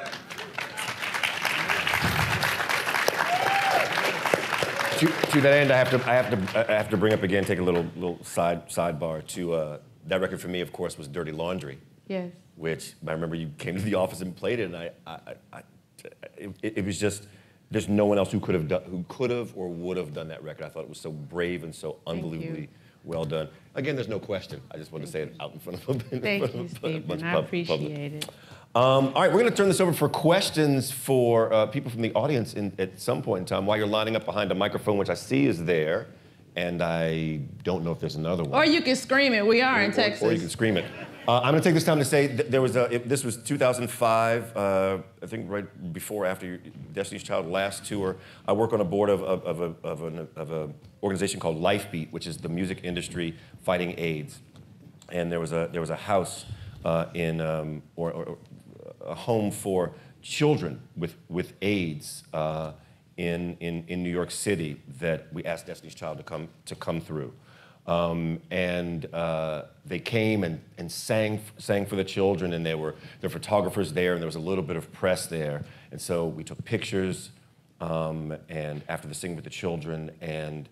to, to that end, I have to, I have to, I have to bring up again, take a little, little side sidebar. To uh, that record for me, of course, was Dirty Laundry. Yes. Which I remember you came to the office and played it, and I, I, I it, it was just. There's no one else who could have done, who could have or would have done that record. I thought it was so brave and so unbelievably well done. Again, there's no question. I just wanted to say it out in front of a, in Thank front you, of a Stephen. bunch of I pub, appreciate public. it. Um, all right, we're going to turn this over for questions for uh, people from the audience in, at some point in time while you're lining up behind a microphone, which I see is there, and I don't know if there's another one. Or you can scream it. We are in or, Texas. Or you can scream it. Uh, I'm going to take this time to say that there was a, it, this was two thousand five, uh, I think right before, after your Destiny's Child last tour. I work on a board of, of, of, a, of, an of a organization called Lifebeat, which is the music industry fighting AIDS. And there was a, there was a house uh, in, um, or, or a home for children with, with AIDS uh, in, in, in New York City that we asked Destiny's Child to come, to come through. Um, and uh, they came and, and sang, sang for the children, and there were, there were photographers there, and there was a little bit of press there. And so we took pictures um, and after the Sing with the Children, and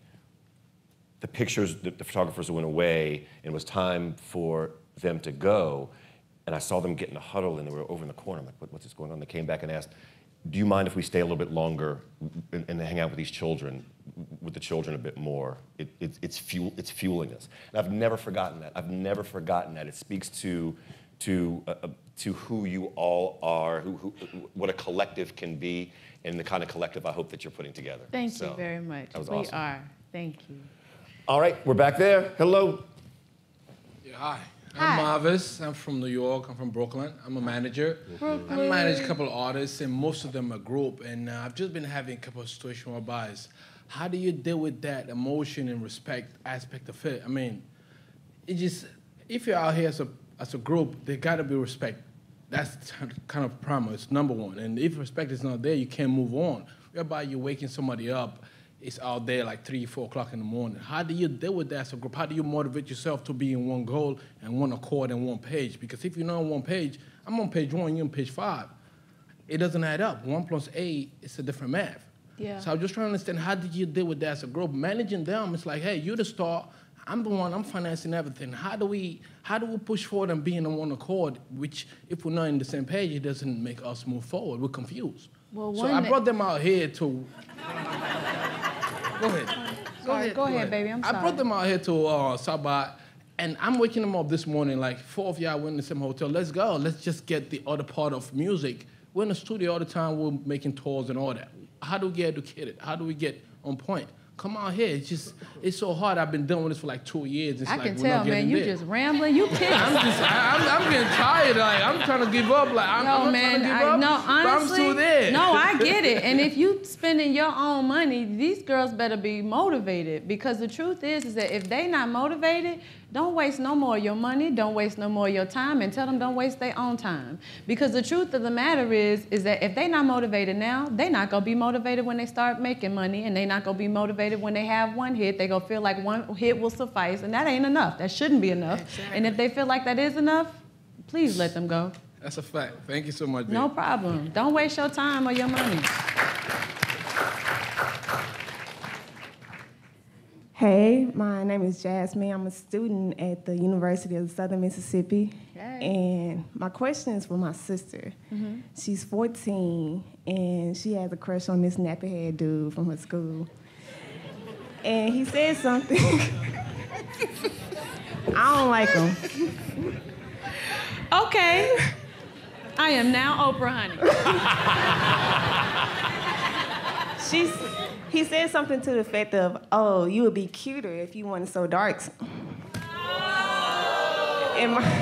the pictures, the, the photographers went away, and it was time for them to go. And I saw them get in a huddle, and they were over in the corner. I'm like, what, what's this going on? They came back and asked, do you mind if we stay a little bit longer and, and hang out with these children, with the children a bit more? It, it, it's, fuel, it's fueling us. And I've never forgotten that. I've never forgotten that. It speaks to, to, uh, to who you all are, who, who, what a collective can be, and the kind of collective I hope that you're putting together. Thank so, you very much. That was we awesome. are. Thank you. All right, we're back there. Hello. Yeah, hi. Hi. I'm Marvis. I'm from New York. I'm from Brooklyn. I'm a manager. Brooklyn. I manage a couple of artists, and most of them are group. And uh, I've just been having a couple of situational bias. How do you deal with that emotion and respect aspect of it? I mean, it just, if you're out here as a, as a group, there got to be respect. That's kind of premise, number one. And if respect is not there, you can't move on. Whereby you're waking somebody up, is out there like three, four o'clock in the morning. How do you deal with that as a group? How do you motivate yourself to be in one goal and one accord and one page? Because if you're not on one page, I'm on page one, you're on page five. It doesn't add up. One plus eight is a different math. Yeah. So I'm just trying to understand, how did you deal with that as a group? Managing them, it's like, hey, you're the star. I'm the one, I'm financing everything. How do we how do we push forward and be in one accord, which if we're not in the same page, it doesn't make us move forward. We're confused. Well, so I brought them out here to... Go ahead. Go Sorry, ahead, go ahead, baby, I'm sorry. I brought them out here to uh, Sabah, and I'm waking them up this morning, like four of y'all went in the same hotel. Let's go, let's just get the other part of music. We're in the studio all the time, we're making tours and all that. How do we get educated? How do we get on point? Come out here. It's just, it's so hard. I've been doing this for like two years. It's I like can we're tell, not man. getting You there. just rambling. You pissed. I'm just, I, I'm, I'm getting tired. Like, I'm trying to give up. Like, I'm, No, I'm not man. trying to give I, up. no, but I'm honestly, still there. no, I get it. And if you spending your own money, these girls better be motivated, because the truth is, is that if they not motivated, don't waste no more of your money. Don't waste no more of your time, and tell them don't waste their own time. Because the truth of the matter is, is that if they not motivated now, they not gonna be motivated when they start making money, and they not gonna be motivated when they have one hit. They gonna feel like one hit will suffice, and that ain't enough. That shouldn't be enough. Exactly. And if they feel like that is enough, please let them go. That's a fact. Thank you so much, babe. No problem. Don't waste your time or your money. Hey, my name is Jasmine. I'm a student at the University of Southern Mississippi. Hey. And my question is for my sister. Mm-hmm. She's fourteen, and she has a crush on this nappy-head dude from her school. And he said something. I don't like him. Okay. I am now Oprah, honey. She's, he said something to the effect of, oh, you would be cuter if you weren't so dark. And my,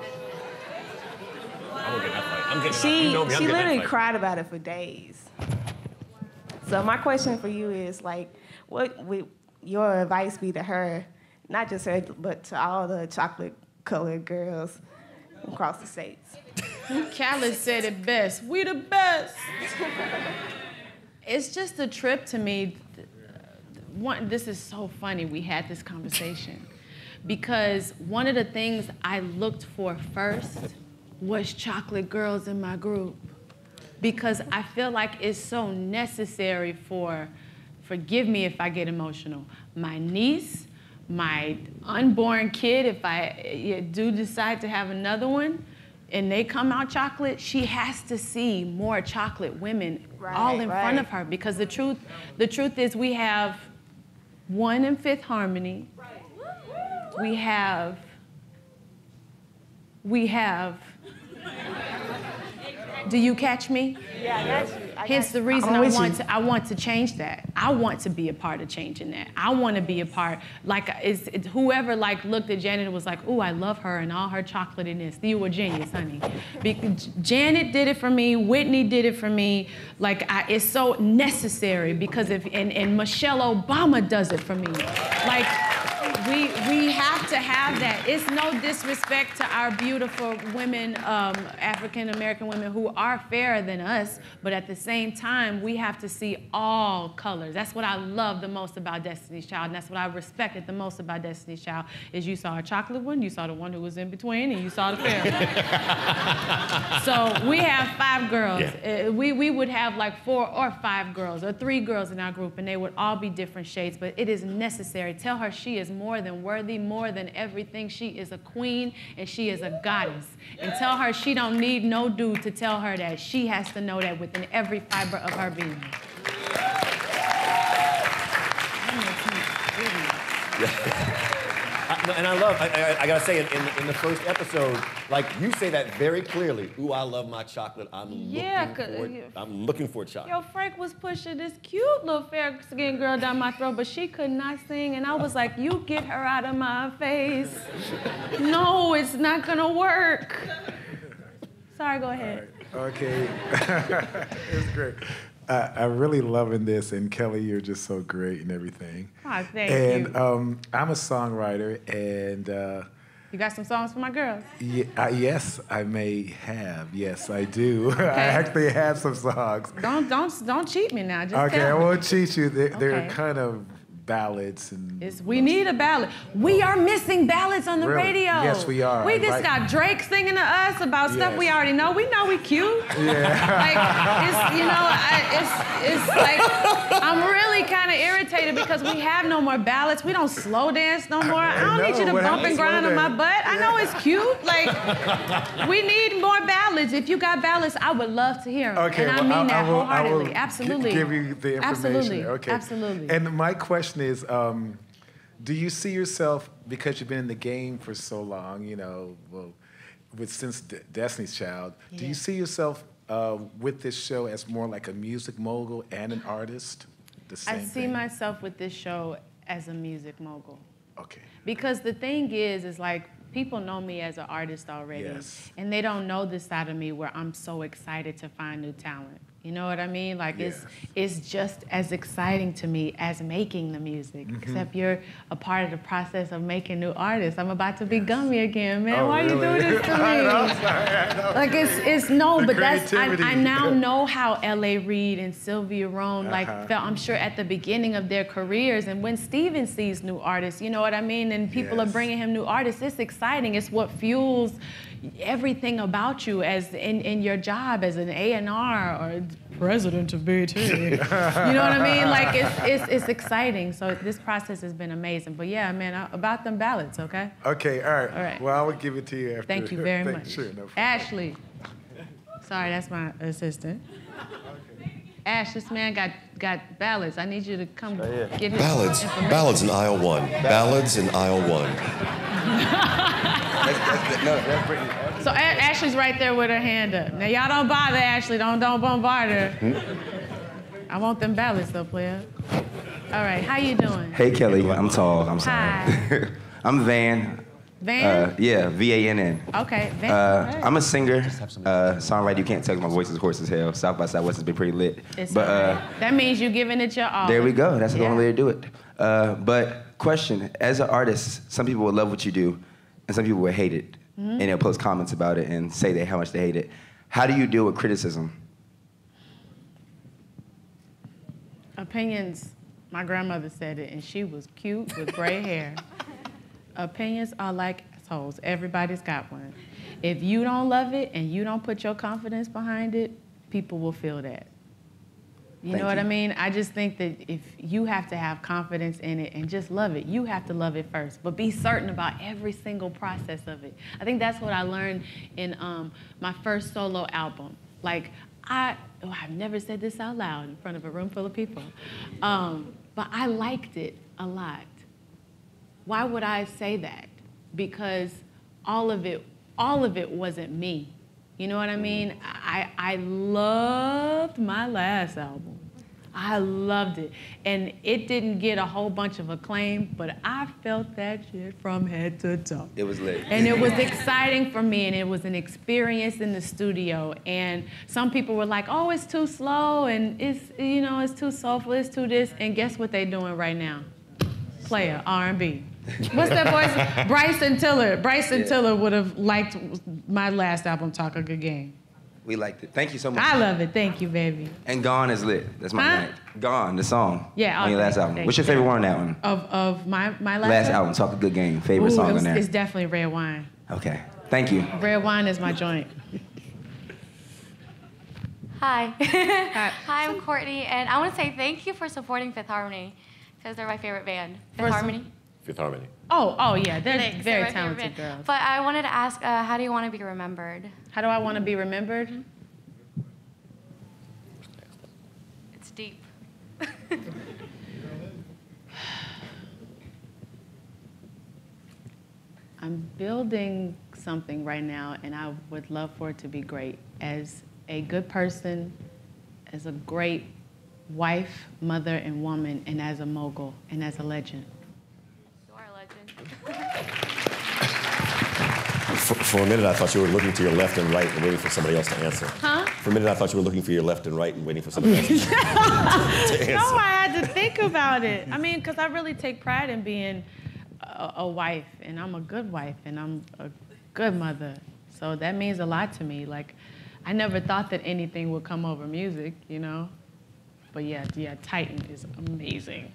I'm getting that fight. I'm getting she you know me, I'm she getting that literally fight. cried about it for days. So my question for you is, like, what would your advice be to her, not just her, but to all the chocolate-colored girls across the states? Khaled said it best. We the best. It's just a trip to me. One, this is so funny we had this conversation, because one of the things I looked for first was chocolate girls in my group, because I feel like it's so necessary for, forgive me if I get emotional, my niece, my unborn kid, if I do decide to have another one, and they come out chocolate, she has to see more chocolate women Right, all in right. front of her, because the truth, the truth is we have one in Fifth Harmony. We have, we have, do you catch me? Yeah, I got you. I Hence got the you. reason I'm I with want you. to, I want to change that. I want to be a part of changing that. I want to be a part, like, it's, it's whoever like looked at Janet and was like, ooh, I love her and all her chocolatiness. You a genius, honey. Because Janet did it for me, Whitney did it for me. Like, I, it's so necessary, because if, and, and Michelle Obama does it for me. Like, we, we have to have that. It's no disrespect to our beautiful women, um, African-American women who are fairer than us, but at the same time, we have to see all colors. That's what I love the most about Destiny's Child, and that's what I respected the most about Destiny's Child, is you saw a chocolate one, you saw the one who was in between, and you saw the fair one. So we have five girls. Yeah. Uh, we, we would have like four or five girls, or three girls in our group, and they would all be different shades, but it is necessary. Tell her she is more than worthy, more than everything. She is a queen, and she is a goddess. And tell her she don't need no dude to tell her that. She has to know that within every fiber of her being. I, and I love, I, I, I gotta say, in, in, in the first episode, like, you say that very clearly. Ooh, I love my chocolate. I'm Yeah, looking for yeah. it. I'm looking for chocolate. Yo, Frank was pushing this cute little fair-skinned girl down my throat, but she could not sing, and I was like, you get her out of my face. No, it's not gonna work. Sorry, go ahead. Okay, it's great. I, I'm really loving this, and Kelly, you're just so great and everything. Oh, thank and you. um, I'm a songwriter, and uh, You got some songs for my girls? Yeah, uh, yes, I may have. Yes, I do. Okay. I actually have some songs. Don't don't don't cheat me now. Just Okay, tell I me. won't cheat you. They're, they're Okay. kind of ballads and. It's, we need a ballad. We are missing ballads on the Really? radio. Yes, we are. We I just like- got Drake singing to us about stuff Yes. we already know. We know we cute. Yeah. Like, it's, you know, I, it's, it's like, I'm really kind of irritated because we have no more ballads. We don't slow dance no more. I don't know, need you to what bump happened and to grind slow on my dance? butt. I know it's cute. Like, we need more ballads. If you got ballads, I would love to hear them. Okay, and I well, mean I, that I will, I wholeheartedly. will Absolutely. gi- give you the information. Absolutely. Okay. Absolutely. And my question is, um, do you see yourself, because you've been in the game for so long, you know, well, with since D- Destiny's Child, do Yeah. you see yourself uh, with this show as more like a music mogul and an artist? The same I see thing? myself with this show as a music mogul. Okay. Because the thing is, is like, people know me as an artist already. Yes. And they don't know this side of me where I'm so excited to find new talent. You know what I mean? Like, it's it's just as exciting to me as making the music. Mm-hmm. Except you're a part of the process of making new artists. I'm about to be gummy again, man. Oh, Why really? are you doing this to me? I know, I'm sorry, I know. Like, it's it's no, The but that's I, creativity. I now know how L A Reid and Sylvia Rhone like Uh-huh. felt. I'm sure at the beginning of their careers, and when Steven sees new artists, you know what I mean, and people are Yes. bringing him new artists. It's exciting. It's what fuels everything about you as in, in your job as an A and R or president of B E T. You know what I mean? Like, it's it's it's exciting. So this process has been amazing. But yeah, man, I- about them ballads, okay? Okay, all right. All right. Well, I will give it to you after. Thank you very Thank- much. Sure, no problem. Ashley. Sorry, that's my assistant. Ash, this man got, got ballads. I need you to come get his Ballads. information. Ballads in aisle one. Ballads in aisle one. That's, that's, no, that's Brittany. So A- Ashley's right there with her hand up. Now y'all don't bother Ashley. Don't don't bombard her. I want them ballads though, player. All right, how you doing? Hey, Kelly. I'm tall. I'm sorry. Hi. I'm Van. Van? Uh, yeah, V A N N. Okay, Van. Uh, hey. I'm a singer, uh, songwriter. You can't tell 'cause my voice is hoarse as hell. South by Southwest has been pretty lit. It's but all uh, right. That means you're giving it your all. there we go. That's the Yeah. only way to do it. Uh, but question: as an artist, some people will love what you do, and some people will hate it, Mm-hmm. and they'll post comments about it and say that how much they hate it. How do you deal with criticism? Opinions, my grandmother said it, and she was cute with gray hair. Opinions are like assholes. Everybody's got one. If you don't love it and you don't put your confidence behind it, people will feel that. You Thank know what you. I mean? I just think that if you have to have confidence in it and just love it, you have to love it first. But be certain about every single process of it. I think that's what I learned in um, my first solo album. Like, I, oh, I've never said this out loud in front of a room full of people, um, but I liked it a lot. Why would I say that? Because all of it, all of it wasn't me. You know what I mean? I, I loved my last album. I loved it. And it didn't get a whole bunch of acclaim, but I felt that shit from head to toe. It was lit. And it was exciting for me, and it was an experience in the studio. And some people were like, oh, it's too slow, and it's, you know, it's too soulful, it's too this. And guess what they're doing right now? Player, R and B. What's that voice? Bryson Tiller. Bryson Yeah. Tiller would have liked my last album, Talk a Good Game. We liked it. Thank you so much. I love it. Thank you, baby. And Gone is lit. That's my Huh? night. Gone, the song. Yeah, On your okay, last album. thank What's your you. favorite one on that one? Of of my my last, Last album, Talk a Good Game. Favorite Ooh, song it's, on there. it's definitely Red Wine. Okay. Thank you. Red Wine is my joint. Hi. Hi. Hi, I'm Courtney, and I want to say thank you for supporting Fifth Harmony, because they're my favorite band. Fifth First- Harmony. Fifth Harmony. Oh, oh yeah, they're Thanks, they're very my favorite talented band. girls. But I wanted to ask, uh, how do you want to be remembered? How do I want to be remembered? It's deep. I'm building something right now, and I would love for it to be great. As a good person, as a great wife, mother, and woman, and as a mogul, and as a legend. You are a legend. For, for a minute, I thought you were looking to your left and right and waiting for somebody else to answer. Huh? For a minute, I thought you were looking for your left and right and waiting for somebody else to, to answer. No, I had to think about it. I mean, because I really take pride in being a, a wife, and I'm a good wife, and I'm a good mother. So that means a lot to me. Like, I never thought that anything would come over music, you know? But yeah, yeah, Titan is amazing.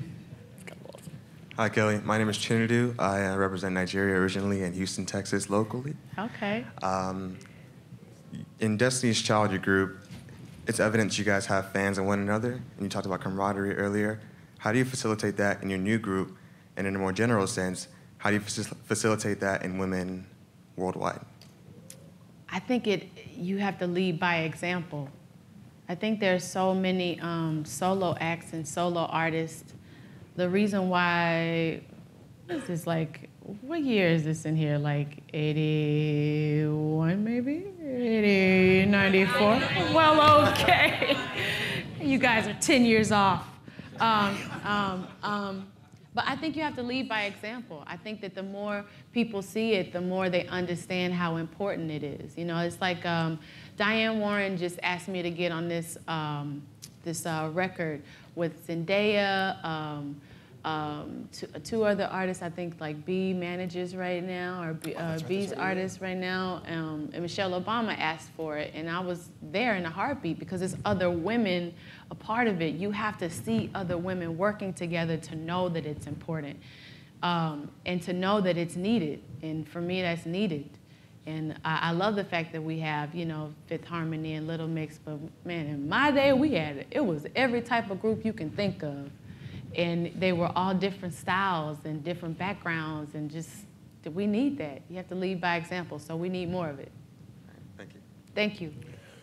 Hi, Kelly. My name is Chinedu. I uh, represent Nigeria originally in Houston, Texas, locally. Okay. Um, in Destiny's Child, your group, it's evident you guys have fans in one another, and you talked about camaraderie earlier. How do you facilitate that in your new group? And in a more general sense, how do you faci- facilitate that in women worldwide? I think it, you have to lead by example. I think there's so many um, solo acts and solo artists. The reason why, this is like, what year is this in here? Like eighty-one maybe? eighty, ninety-four? Well, okay. You guys are ten years off. Um, um, um, but I think you have to lead by example. I think that the more people see it, the more they understand how important it is. You know, it's like um, Diane Warren just asked me to get on this, um, this uh, record with Zendaya, um, um, two, two other artists, I think like B manages right now, or B, uh, B's artist right now, um, and Michelle Obama asked for it, and I was there in a heartbeat because there's other women a part of it. You have to see other women working together to know that it's important, um, and to know that it's needed, and for me that's needed. And I, I love the fact that we have, you know, Fifth Harmony and Little Mix, but man, in my day we had it. It was every type of group you can think of. And they were all different styles and different backgrounds, and just, we need that. You have to lead by example, so we need more of it. Thank you. Thank you.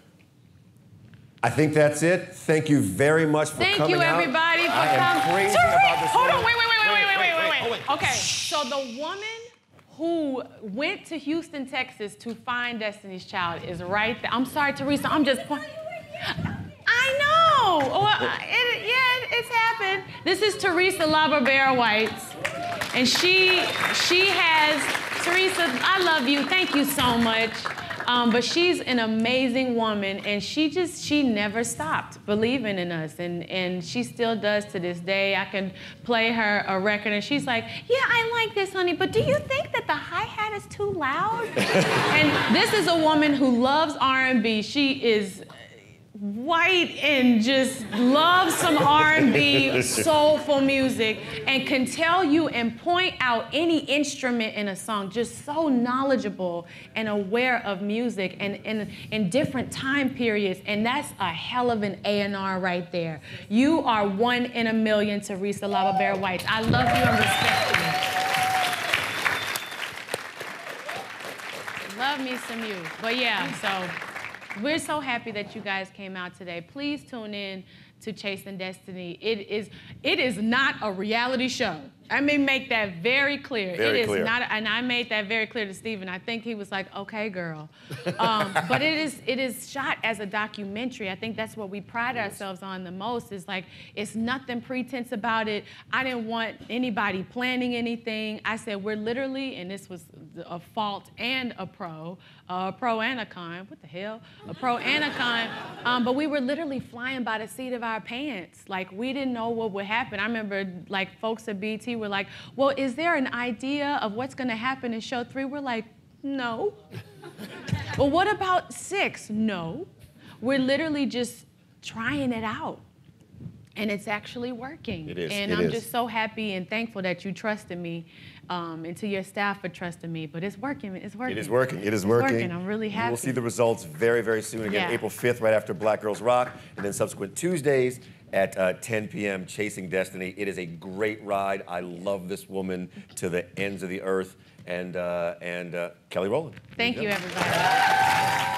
I think that's it. Thank you very much for Thank coming you, out. everybody, for I am coming. crazy Tariq, about this hold woman. on, wait, wait, wait, wait, wait, wait, wait, wait, wait, wait. Okay, so the woman who went to Houston, Texas to find Destiny's Child is right there. I'm sorry, Teresa, I'm just pointing. I know. Well, it, yeah, it's happened. This is Teresa Labarbera Whites, and she she has, Teresa, I love you. Thank you so much. Um, but she's an amazing woman, and she just, she never stopped believing in us, and, and she still does to this day. I can play her a record, and she's like, yeah, I like this, honey, but do you think that the hi-hat is too loud? And this is a woman who loves R and B. She is white and just loves some R and B, soulful music, and can tell you and point out any instrument in a song, just so knowledgeable and aware of music and in, in different time periods, and that's a hell of an A and R right there. You are one in a million, Teresa Labarbera White. I love you and respect you. Love me some you. But yeah, so we're so happy that you guys came out today. Please tune in to Chasing Destiny. It is, it is not a reality show. I may make that very clear. Very it is clear. not, and I made that very clear to Stephen. I think he was like, okay, girl. Um, but it is, it is shot as a documentary. I think that's what we pride ourselves on the most, is like, it's nothing pretense about it. I didn't want anybody planning anything. I said, we're literally, and this was a fault and a pro, a pro and a con, what the hell? A pro and a con, um, but we were literally flying by the seat of our pants. Like, we didn't know what would happen. I remember, like, folks at B E T were like, well, is there an idea of what's gonna happen in show three? We're like, no. Well, what about six? No. We're literally just trying it out. And it's actually working. It is, and it I'm is. just so happy and thankful that you trusted me, um, and to your staff for trusting me. But it's working, it's working. It is working, it is It's working. working. I'm really happy. We'll see the results very, very soon. Again, Yeah. April fifth, right after Black Girls Rock, and then subsequent Tuesdays at uh, ten p m, Chasing Destiny. It is a great ride. I love this woman to the ends of the earth. And, uh, and uh, Kelly Rowland. Thank you, everybody.